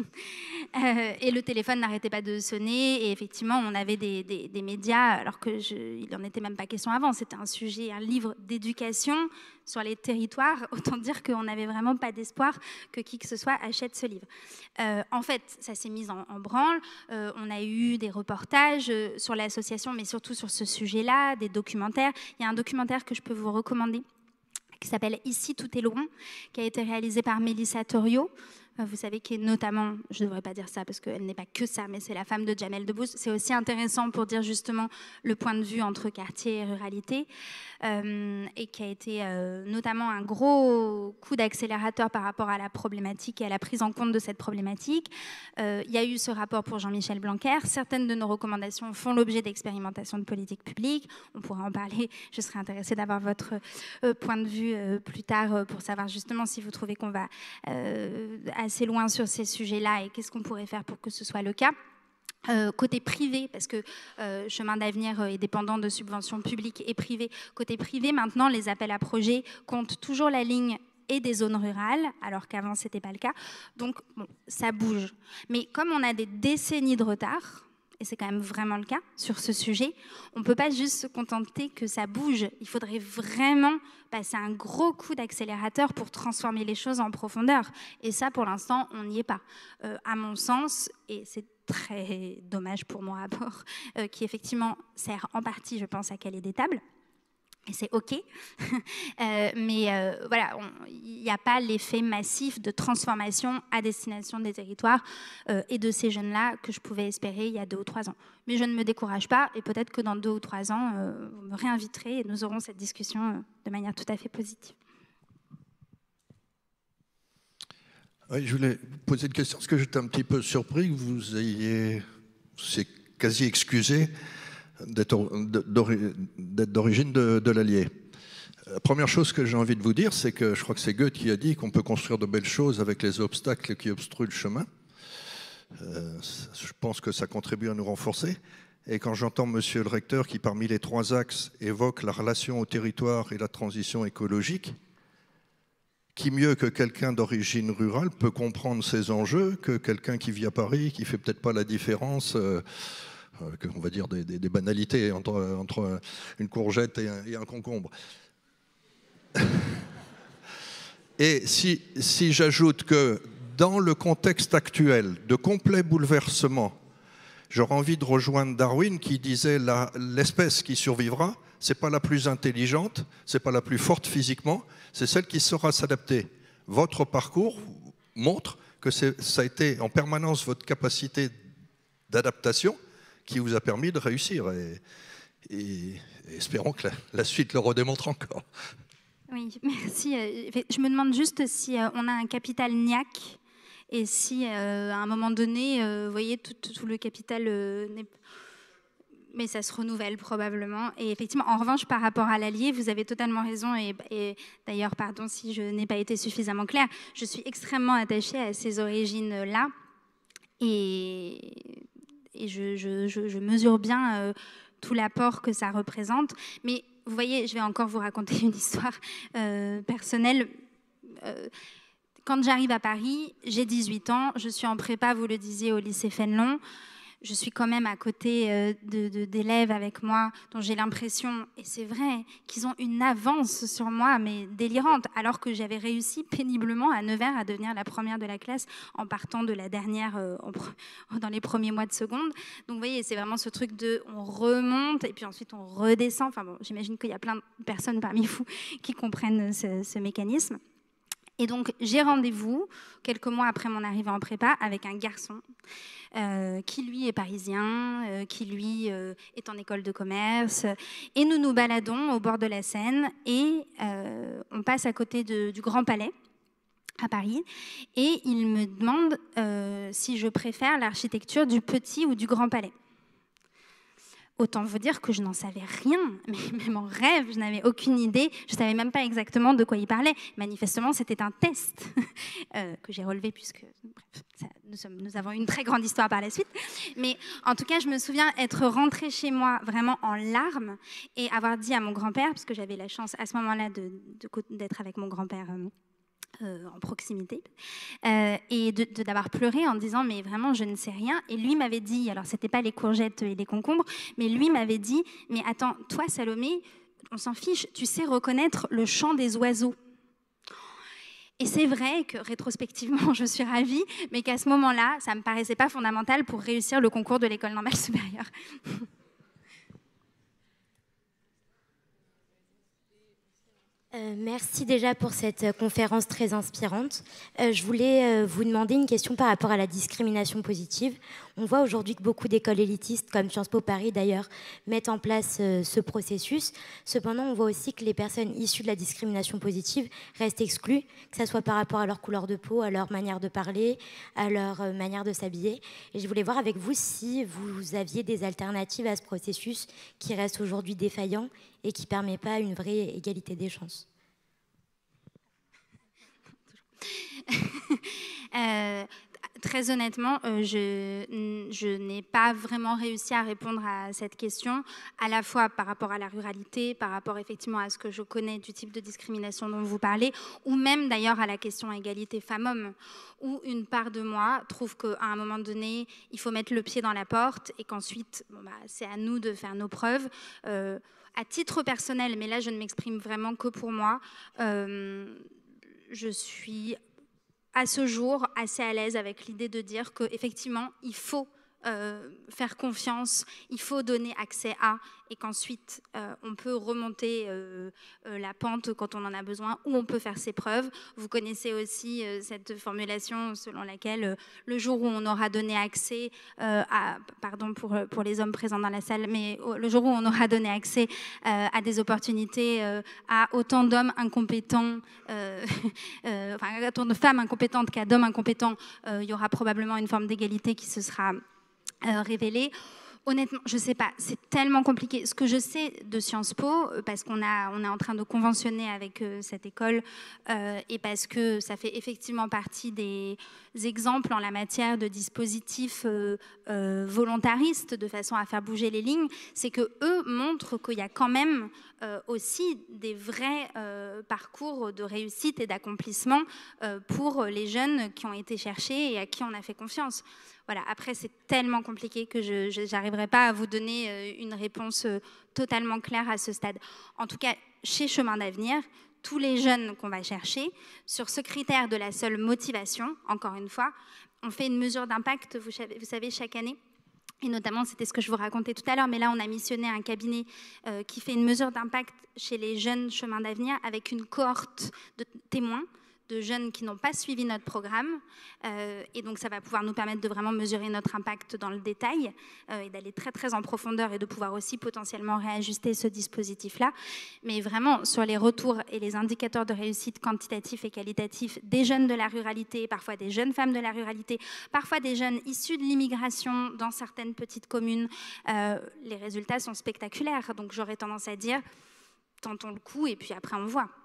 Et le téléphone n'arrêtait pas de sonner et effectivement on avait des médias alors il n'en était même pas question avant, c'était un sujet, un livre d'éducation sur les territoires, autant dire qu'on n'avait vraiment pas d'espoir que qui que ce soit achète ce livre. En fait ça s'est mis en branle, on a eu des reportages sur l'association mais surtout sur ce sujet-là, des documentaires. Il y a un documentaire que je peux vous recommander qui s'appelle « Ici, tout est loin », qui a été réalisé par Mélissa Torio. Vous savez, qui est notamment, je ne devrais pas dire ça parce qu'elle n'est pas que ça, mais c'est la femme de Jamel Debbouze. C'est aussi intéressant pour dire justement le point de vue entre quartier et ruralité, et qui a été notamment un gros coup d'accélérateur par rapport à la problématique et à la prise en compte de cette problématique. Il y a eu ce rapport pour Jean-Michel Blanquer. Certaines de nos recommandations font l'objet d'expérimentations de politique publique. On pourra en parler. Je serais intéressée d'avoir votre point de vue plus tard pour savoir justement si vous trouvez qu'on va assez loin sur ces sujets-là et qu'est-ce qu'on pourrait faire pour que ce soit le cas. Côté privé, parce que Chemin d'Avenir est dépendant de subventions publiques et privées. Côté privé, maintenant, les appels à projets comptent toujours la ligne et des zones rurales, alors qu'avant, ce n'était pas le cas. Donc, bon, ça bouge. Mais comme on a des décennies de retard, et c'est quand même vraiment le cas sur ce sujet, on ne peut pas juste se contenter que ça bouge. Il faudrait vraiment passer un gros coup d'accélérateur pour transformer les choses en profondeur. Et ça, pour l'instant, on n'y est pas. À mon sens, et c'est très dommage pour mon rapport, qui effectivement sert en partie, je pense, à caler des tables, et c'est OK, mais voilà, il n'y a pas l'effet massif de transformation à destination des territoires et de ces jeunes-là que je pouvais espérer il y a 2 ou 3 ans. Mais je ne me décourage pas et peut-être que dans 2 ou 3 ans, vous me réinviterez et nous aurons cette discussion de manière tout à fait positive. Oui, je voulais vous poser une question, parce que j'étais un petit peu surpris que vous ayez, c'est quasi excusé, d'être d'origine de l'Allier. La première chose que j'ai envie de vous dire, c'est que je crois que c'est Goethe qui a dit qu'on peut construire de belles choses avec les obstacles qui obstruent le chemin. Je pense que ça contribue à nous renforcer. Et quand j'entends monsieur le recteur qui, parmi les 3 axes, évoque la relation au territoire et la transition écologique, qui mieux que quelqu'un d'origine rurale peut comprendre ces enjeux que quelqu'un qui vit à Paris, qui ne fait peut-être pas la différence, on va dire des banalités entre une courgette et un concombre. Et si j'ajoute que dans le contexte actuel de complet bouleversement, j'aurais envie de rejoindre Darwin qui disait l'espèce qui survivra, ce n'est pas la plus intelligente, ce n'est pas la plus forte physiquement, c'est celle qui saura s'adapter. Votre parcours montre que ça a été en permanence votre capacité d'adaptation qui vous a permis de réussir. Et espérons que la suite le redémontre encore. Oui, merci. Je me demande juste si on a un capital niaque et si à un moment donné, vous voyez, tout le capital n'est... Mais ça se renouvelle probablement. Et effectivement, en revanche, par rapport à l'Allier, vous avez totalement raison. Et d'ailleurs, pardon si je n'ai pas été suffisamment claire, je suis extrêmement attachée à ces origines-là. Et je mesure bien tout l'apport que ça représente. Mais vous voyez, je vais encore vous raconter une histoire personnelle. Quand j'arrive à Paris, j'ai 18 ans, je suis en prépa, vous le disiez, au lycée Fénelon. Je suis quand même à côté d'élèves avec moi dont j'ai l'impression, et c'est vrai, qu'ils ont une avance sur moi, mais délirante, alors que j'avais réussi péniblement à Nevers à devenir la première de la classe en partant de la dernière dans les premiers mois de seconde. Donc vous voyez, c'est vraiment ce truc de on remonte et puis ensuite on redescend. Enfin bon, j'imagine qu'il y a plein de personnes parmi vous qui comprennent ce mécanisme. Et donc, j'ai rendez-vous, quelques mois après mon arrivée en prépa, avec un garçon qui, lui, est parisien, qui, lui, est en école de commerce. Et nous nous baladons au bord de la Seine et on passe à côté du Grand Palais à Paris. Et il me demande si je préfère l'architecture du Petit ou du Grand Palais. Autant vous dire que je n'en savais rien, mais même en rêve, je n'avais aucune idée, je ne savais même pas exactement de quoi il parlait. Manifestement, c'était un test que j'ai relevé, puisque bref, nous avons une très grande histoire par la suite. Mais en tout cas, je me souviens être rentrée chez moi vraiment en larmes et avoir dit à mon grand-père, parce que j'avais la chance à ce moment-là d'être avec mon grand-père en proximité, et d'avoir pleuré en disant mais vraiment je ne sais rien. Et lui m'avait dit, alors c'était pas les courgettes et les concombres, mais lui m'avait dit mais attends, toi Salomé, on s'en fiche, tu sais reconnaître le chant des oiseaux. Et c'est vrai que rétrospectivement je suis ravie, mais qu'à ce moment-là ça me paraissait pas fondamental pour réussir le concours de l'école normale supérieure. Merci déjà pour cette conférence très inspirante. Je voulais vous demander une question par rapport à la discrimination positive. On voit aujourd'hui que beaucoup d'écoles élitistes, comme Sciences Po Paris d'ailleurs, mettent en place ce processus. Cependant, on voit aussi que les personnes issues de la discrimination positive restent exclues, que ce soit par rapport à leur couleur de peau, à leur manière de parler, à leur manière de s'habiller. Et je voulais voir avec vous si vous aviez des alternatives à ce processus qui reste aujourd'hui défaillant et qui ne permet pas une vraie égalité des chances. Très honnêtement, je n'ai pas vraiment réussi à répondre à cette question, à la fois par rapport à la ruralité, par rapport effectivement à ce que je connais du type de discrimination dont vous parlez, ou même d'ailleurs à la question égalité femmes-hommes, où une part de moi trouve qu'à un moment donné, il faut mettre le pied dans la porte et qu'ensuite, c'est à nous de faire nos preuves. À titre personnel, mais là je ne m'exprime vraiment que pour moi, je suis à ce jour assez à l'aise avec l'idée de dire qu'effectivement, il faut faire confiance, il faut donner accès à, et qu'ensuite on peut remonter la pente quand on en a besoin, ou on peut faire ses preuves. Vous connaissez aussi cette formulation selon laquelle le jour où on aura donné accès pardon pour les hommes présents dans la salle, mais le jour où on aura donné accès à des opportunités à autant d'hommes incompétents, enfin autant de femmes incompétentes qu'à d'hommes incompétents, il y aura probablement une forme d'égalité qui se sera révélée. Honnêtement, je ne sais pas, c'est tellement compliqué. Ce que je sais de Sciences Po, parce qu'on est en train de conventionner avec cette école, et parce que ça fait effectivement partie des exemples en la matière de dispositifs volontaristes de façon à faire bouger les lignes, c'est qu'eux montrent qu'il y a quand même aussi des vrais parcours de réussite et d'accomplissement pour les jeunes qui ont été cherchés et à qui on a fait confiance. Voilà. Après, c'est tellement compliqué que je n'arriverai pas à vous donner une réponse totalement claire à ce stade. En tout cas, chez Chemin d'Avenir, tous les jeunes qu'on va chercher, sur ce critère de la seule motivation, encore une fois, on fait une mesure d'impact, vous savez, chaque année. Et notamment, c'était ce que je vous racontais tout à l'heure, mais là, on a missionné un cabinet qui fait une mesure d'impact chez les jeunes Chemin d'Avenir avec une cohorte de témoins, de jeunes qui n'ont pas suivi notre programme. Et donc, ça va pouvoir nous permettre de vraiment mesurer notre impact dans le détail et d'aller très, très en profondeur et de pouvoir aussi potentiellement réajuster ce dispositif-là. Mais vraiment, sur les retours et les indicateurs de réussite quantitatifs et qualitatifs des jeunes de la ruralité, parfois des jeunes femmes de la ruralité, parfois des jeunes issus de l'immigration dans certaines petites communes, les résultats sont spectaculaires. Donc, j'aurais tendance à dire, tentons le coup et puis après, on voit.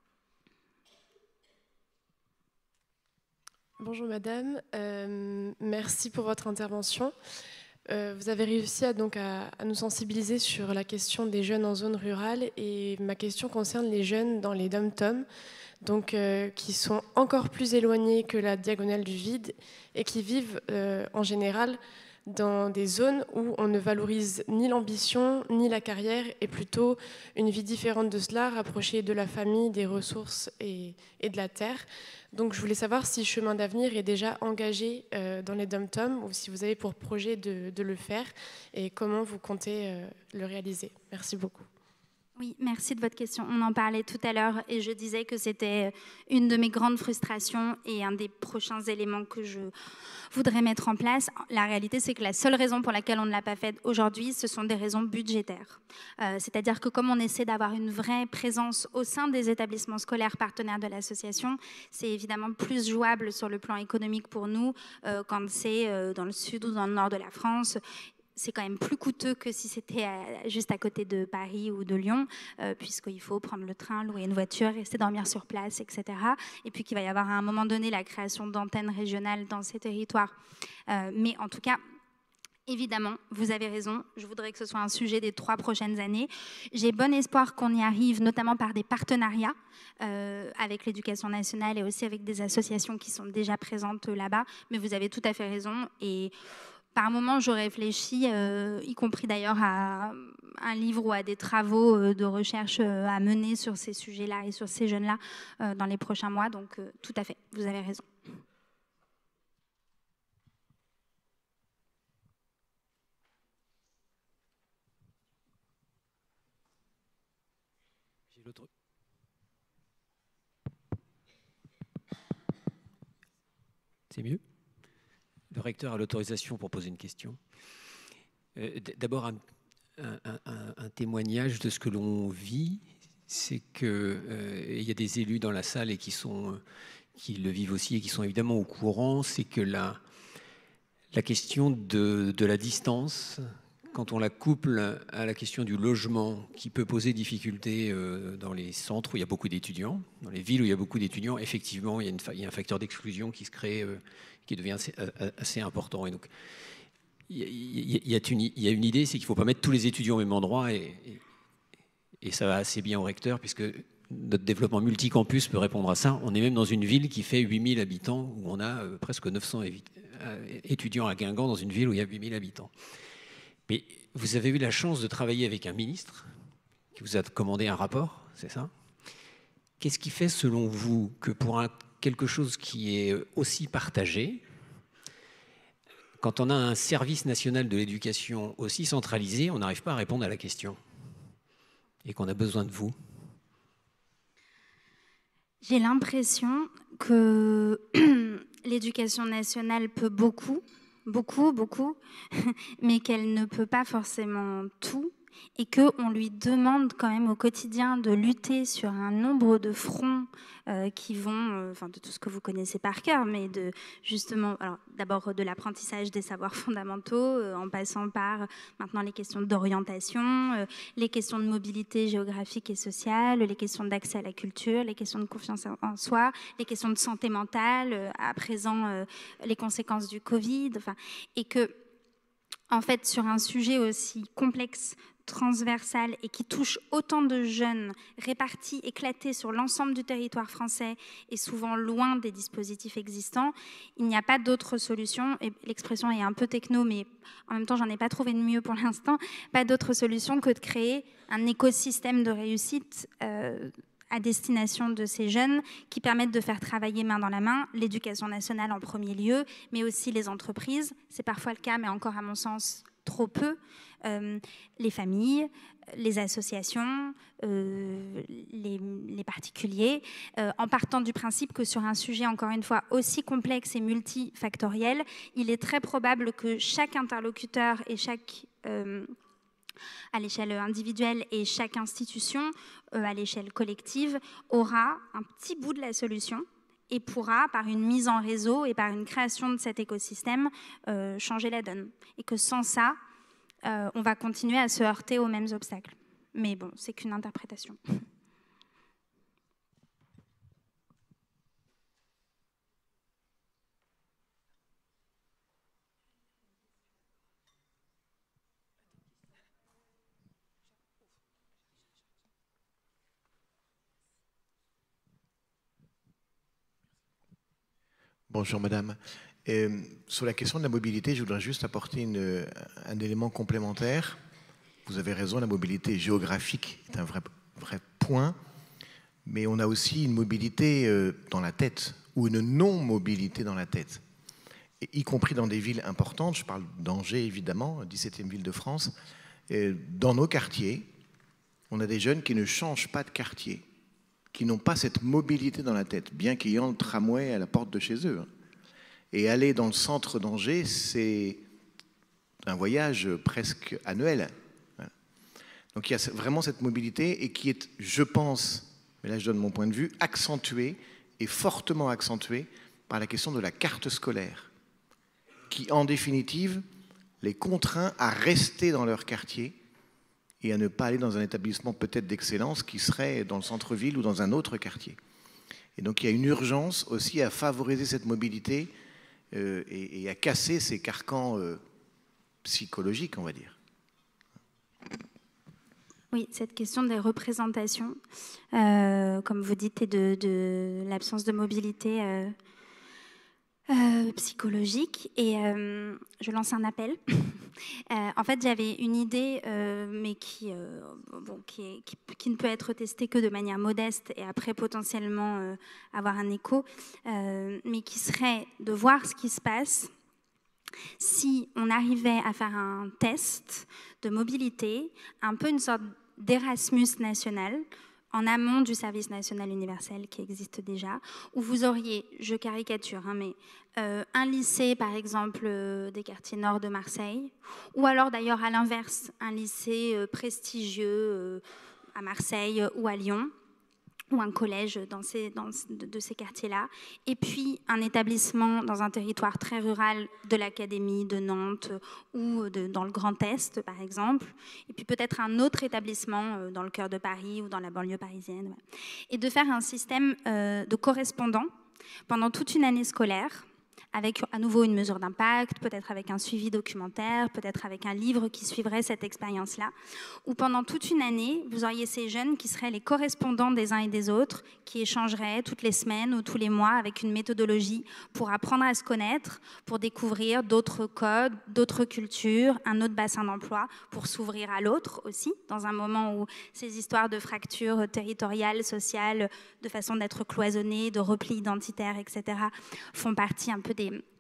Bonjour madame, merci pour votre intervention. Vous avez réussi à nous sensibiliser sur la question des jeunes en zone rurale, et ma question concerne les jeunes dans les dom-toms, donc qui sont encore plus éloignés que la diagonale du vide et qui vivent en général dans des zones où on ne valorise ni l'ambition ni la carrière, et plutôt une vie différente de cela, rapprochée de la famille, des ressources et de la terre. Donc je voulais savoir si Chemin d'Avenir est déjà engagé dans les dom-toms, ou si vous avez pour projet de le faire, et comment vous comptez le réaliser. Merci beaucoup. Oui, merci de votre question. On en parlait tout à l'heure et je disais que c'était une de mes grandes frustrations et un des prochains éléments que je voudrais mettre en place. La réalité, c'est que la seule raison pour laquelle on ne l'a pas fait aujourd'hui, ce sont des raisons budgétaires. C'est-à-dire que comme on essaie d'avoir une vraie présence au sein des établissements scolaires partenaires de l'association, c'est évidemment plus jouable sur le plan économique pour nous quand c'est dans le sud ou dans le nord de la France. C'est quand même plus coûteux que si c'était juste à côté de Paris ou de Lyon, puisqu'il faut prendre le train, louer une voiture, rester dormir sur place, etc. Et puis qu'il va y avoir à un moment donné la création d'antennes régionales dans ces territoires. Mais en tout cas, évidemment, vous avez raison, je voudrais que ce soit un sujet des 3 prochaines années. J'ai bon espoir qu'on y arrive, notamment par des partenariats avec l'éducation nationale et aussi avec des associations qui sont déjà présentes là-bas. Mais vous avez tout à fait raison. Et par moments, je réfléchis, y compris d'ailleurs à un livre ou à des travaux de recherche à mener sur ces sujets-là et sur ces jeunes-là dans les prochains mois. Donc, tout à fait, vous avez raison. J'ai l'autre. C'est mieux ? Le recteur a l'autorisation pour poser une question. D'abord, un témoignage de ce que l'on vit, c'est qu'il y a des élus dans la salle et qui le vivent aussi et qui sont évidemment au courant, c'est que la question de la distance, quand on la couple à la question du logement, qui peut poser difficulté dans les centres où il y a beaucoup d'étudiants, dans les villes où il y a beaucoup d'étudiants, effectivement, il y a un facteur d'exclusion qui se crée, qui devient assez important. Et donc, il y a une idée, c'est qu'il ne faut pas mettre tous les étudiants au même endroit, et ça va assez bien au recteur, puisque notre développement multicampus peut répondre à ça. On est même dans une ville qui fait 8000 habitants, où on a presque 900 étudiants à Guingamp, dans une ville où il y a 8000 habitants. Mais vous avez eu la chance de travailler avec un ministre qui vous a commandé un rapport, c'est ça ? Qu'est-ce qui fait, selon vous, que pour quelque chose qui est aussi partagé, quand on a un service national de l'éducation aussi centralisé, on n'arrive pas à répondre à la question et qu'on a besoin de vous? J'ai l'impression que l'éducation nationale peut beaucoup, mais qu'elle ne peut pas forcément tout, et qu'on lui demande quand même au quotidien de lutter sur un nombre de fronts qui vont, enfin de tout ce que vous connaissez par cœur, mais de justement, alors d'abord de l'apprentissage des savoirs fondamentaux, en passant par maintenant les questions d'orientation, les questions de mobilité géographique et sociale, les questions d'accès à la culture, les questions de confiance en soi, les questions de santé mentale, à présent les conséquences du Covid, enfin, et que en fait sur un sujet aussi complexe, transversale et qui touche autant de jeunes répartis, éclatés sur l'ensemble du territoire français et souvent loin des dispositifs existants, il n'y a pas d'autre solution, et l'expression est un peu techno, mais en même temps j'en ai pas trouvé de mieux pour l'instant, pas d'autre solution que de créer un écosystème de réussite à destination de ces jeunes qui permettent de faire travailler main dans la main l'éducation nationale en premier lieu, mais aussi les entreprises, c'est parfois le cas, mais encore à mon sens trop peu, les familles, les associations, les particuliers, en partant du principe que sur un sujet, encore une fois, aussi complexe et multifactoriel, il est très probable que chaque interlocuteur et chaque... à l'échelle individuelle et chaque institution, à l'échelle collective, aura un petit bout de la solution et pourra, par une mise en réseau et par une création de cet écosystème, changer la donne. Et que sans ça, on va continuer à se heurter aux mêmes obstacles. Mais bon, c'est qu'une interprétation. Bonjour madame. Sur la question de la mobilité, je voudrais juste apporter un élément complémentaire. Vous avez raison, la mobilité géographique est un vrai point, mais on a aussi une mobilité dans la tête, ou une non-mobilité dans la tête, et y compris dans des villes importantes. Je parle d'Angers évidemment, 17e ville de France. Dans nos quartiers, on a des jeunes qui ne changent pas de quartier, qui n'ont pas cette mobilité dans la tête, bien qu'ayant le tramway à la porte de chez eux. Et aller dans le centre d'Angers, c'est un voyage presque annuel. Donc il y a vraiment cette mobilité et qui est, je pense, mais là je donne mon point de vue, accentuée et fortement accentuée par la question de la carte scolaire, qui en définitive les contraint à rester dans leur quartier et à ne pas aller dans un établissement peut-être d'excellence qui serait dans le centre-ville ou dans un autre quartier. Et donc il y a une urgence aussi à favoriser cette mobilité et à casser ces carcans psychologiques, on va dire. Oui, cette question des représentations, comme vous dites, et de l'absence de mobilité psychologique. Et je lance un appel. En fait, j'avais une idée, mais qui ne peut être testée que de manière modeste et après potentiellement avoir un écho, mais qui serait de voir ce qui se passe si on arrivait à faire un test de mobilité, un peu une sorte d'Erasmus national, en amont du service national universel qui existe déjà, où vous auriez, je caricature, mais un lycée, par exemple, des quartiers nord de Marseille, ou alors d'ailleurs à l'inverse, un lycée prestigieux à Marseille ou à Lyon, ou un collège de ces quartiers-là, et puis un établissement dans un territoire très rural de l'Académie de Nantes ou dans le Grand Est, par exemple, et puis peut-être un autre établissement dans le cœur de Paris ou dans la banlieue parisienne, et de faire un système de correspondants pendant toute une année scolaire, avec à nouveau une mesure d'impact, peut-être avec un suivi documentaire, peut-être avec un livre qui suivrait cette expérience-là, où pendant toute une année, vous auriez ces jeunes qui seraient les correspondants des uns et des autres, qui échangeraient toutes les semaines ou tous les mois avec une méthodologie pour apprendre à se connaître, pour découvrir d'autres codes, d'autres cultures, un autre bassin d'emploi, pour s'ouvrir à l'autre aussi, dans un moment où ces histoires de fractures territoriales, sociales, de façon d'être cloisonnées, de repli identitaire, etc., font partie un peu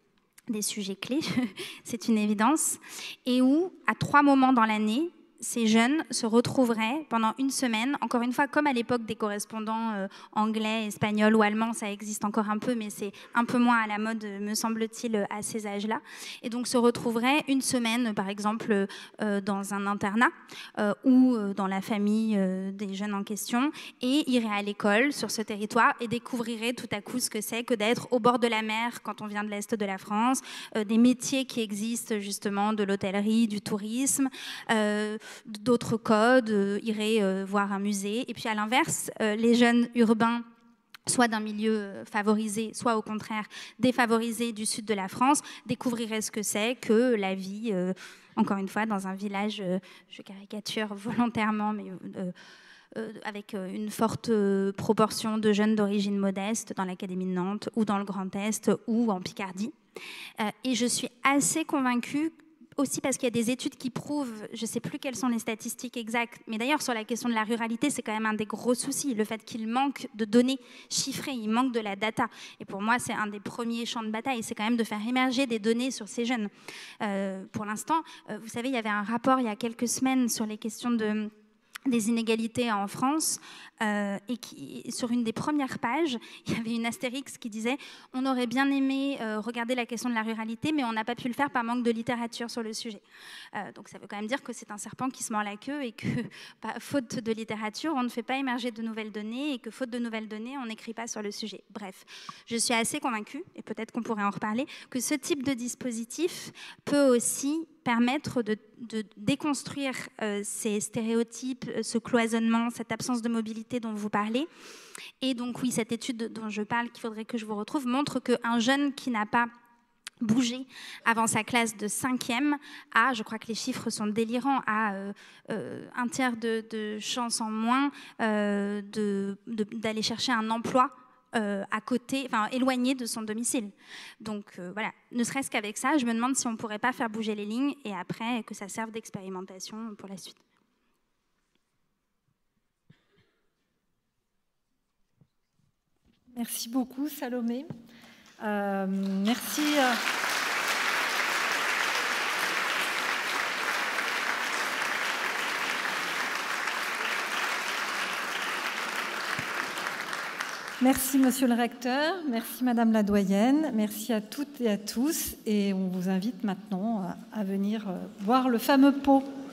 des sujets clés, c'est une évidence, et où, à 3 moments dans l'année, ces jeunes se retrouveraient pendant une semaine, encore une fois, comme à l'époque des correspondants anglais, espagnols ou allemands, ça existe encore un peu, mais c'est un peu moins à la mode, me semble-t-il, à ces âges-là. Et donc se retrouveraient une semaine, par exemple, dans un internat ou dans la famille des jeunes en question, et iraient à l'école sur ce territoire et découvriraient tout à coup ce que c'est que d'être au bord de la mer quand on vient de l'Est de la France, des métiers qui existent justement, de l'hôtellerie, du tourisme, d'autres codes, iraient voir un musée. Et puis à l'inverse, les jeunes urbains, soit d'un milieu favorisé, soit au contraire défavorisé du sud de la France, découvriraient ce que c'est que la vie, encore une fois, dans un village, je caricature volontairement, mais avec une forte proportion de jeunes d'origine modeste dans l'Académie de Nantes ou dans le Grand Est ou en Picardie. Et je suis assez convaincue, aussi parce qu'il y a des études qui prouvent, je ne sais plus quelles sont les statistiques exactes, mais d'ailleurs sur la question de la ruralité, c'est quand même un des gros soucis, le fait qu'il manque de données chiffrées, il manque de la data. Et pour moi, c'est un des premiers champs de bataille, c'est quand même de faire émerger des données sur ces jeunes. Pour l'instant, vous savez, il y avait un rapport il y a quelques semaines sur les questions des inégalités en France, et sur une des premières pages, il y avait une astérix qui disait « On aurait bien aimé regarder la question de la ruralité, mais on n'a pas pu le faire par manque de littérature sur le sujet. » Donc ça veut quand même dire que c'est un serpent qui se mord la queue et que, faute de littérature, on ne fait pas émerger de nouvelles données et que, faute de nouvelles données, on n'écrit pas sur le sujet. Bref, je suis assez convaincue, et peut-être qu'on pourrait en reparler, que ce type de dispositif peut aussi permettre de déconstruire ces stéréotypes, ce cloisonnement, cette absence de mobilité dont vous parlez. Et donc oui, cette étude dont je parle, qu'il faudrait que je vous retrouve, montre qu'un jeune qui n'a pas bougé avant sa classe de 5e a, je crois que les chiffres sont délirants, a un tiers de chance en moins d'aller chercher un emploi à côté, enfin éloigné de son domicile. Donc voilà, ne serait-ce qu'avec ça, je me demande si on ne pourrait pas faire bouger les lignes et après que ça serve d'expérimentation pour la suite. Merci beaucoup, Salomé. Merci. Merci, Monsieur le Recteur. Merci, Madame la Doyenne. Merci à toutes et à tous. Et on vous invite maintenant à venir voir le fameux pot.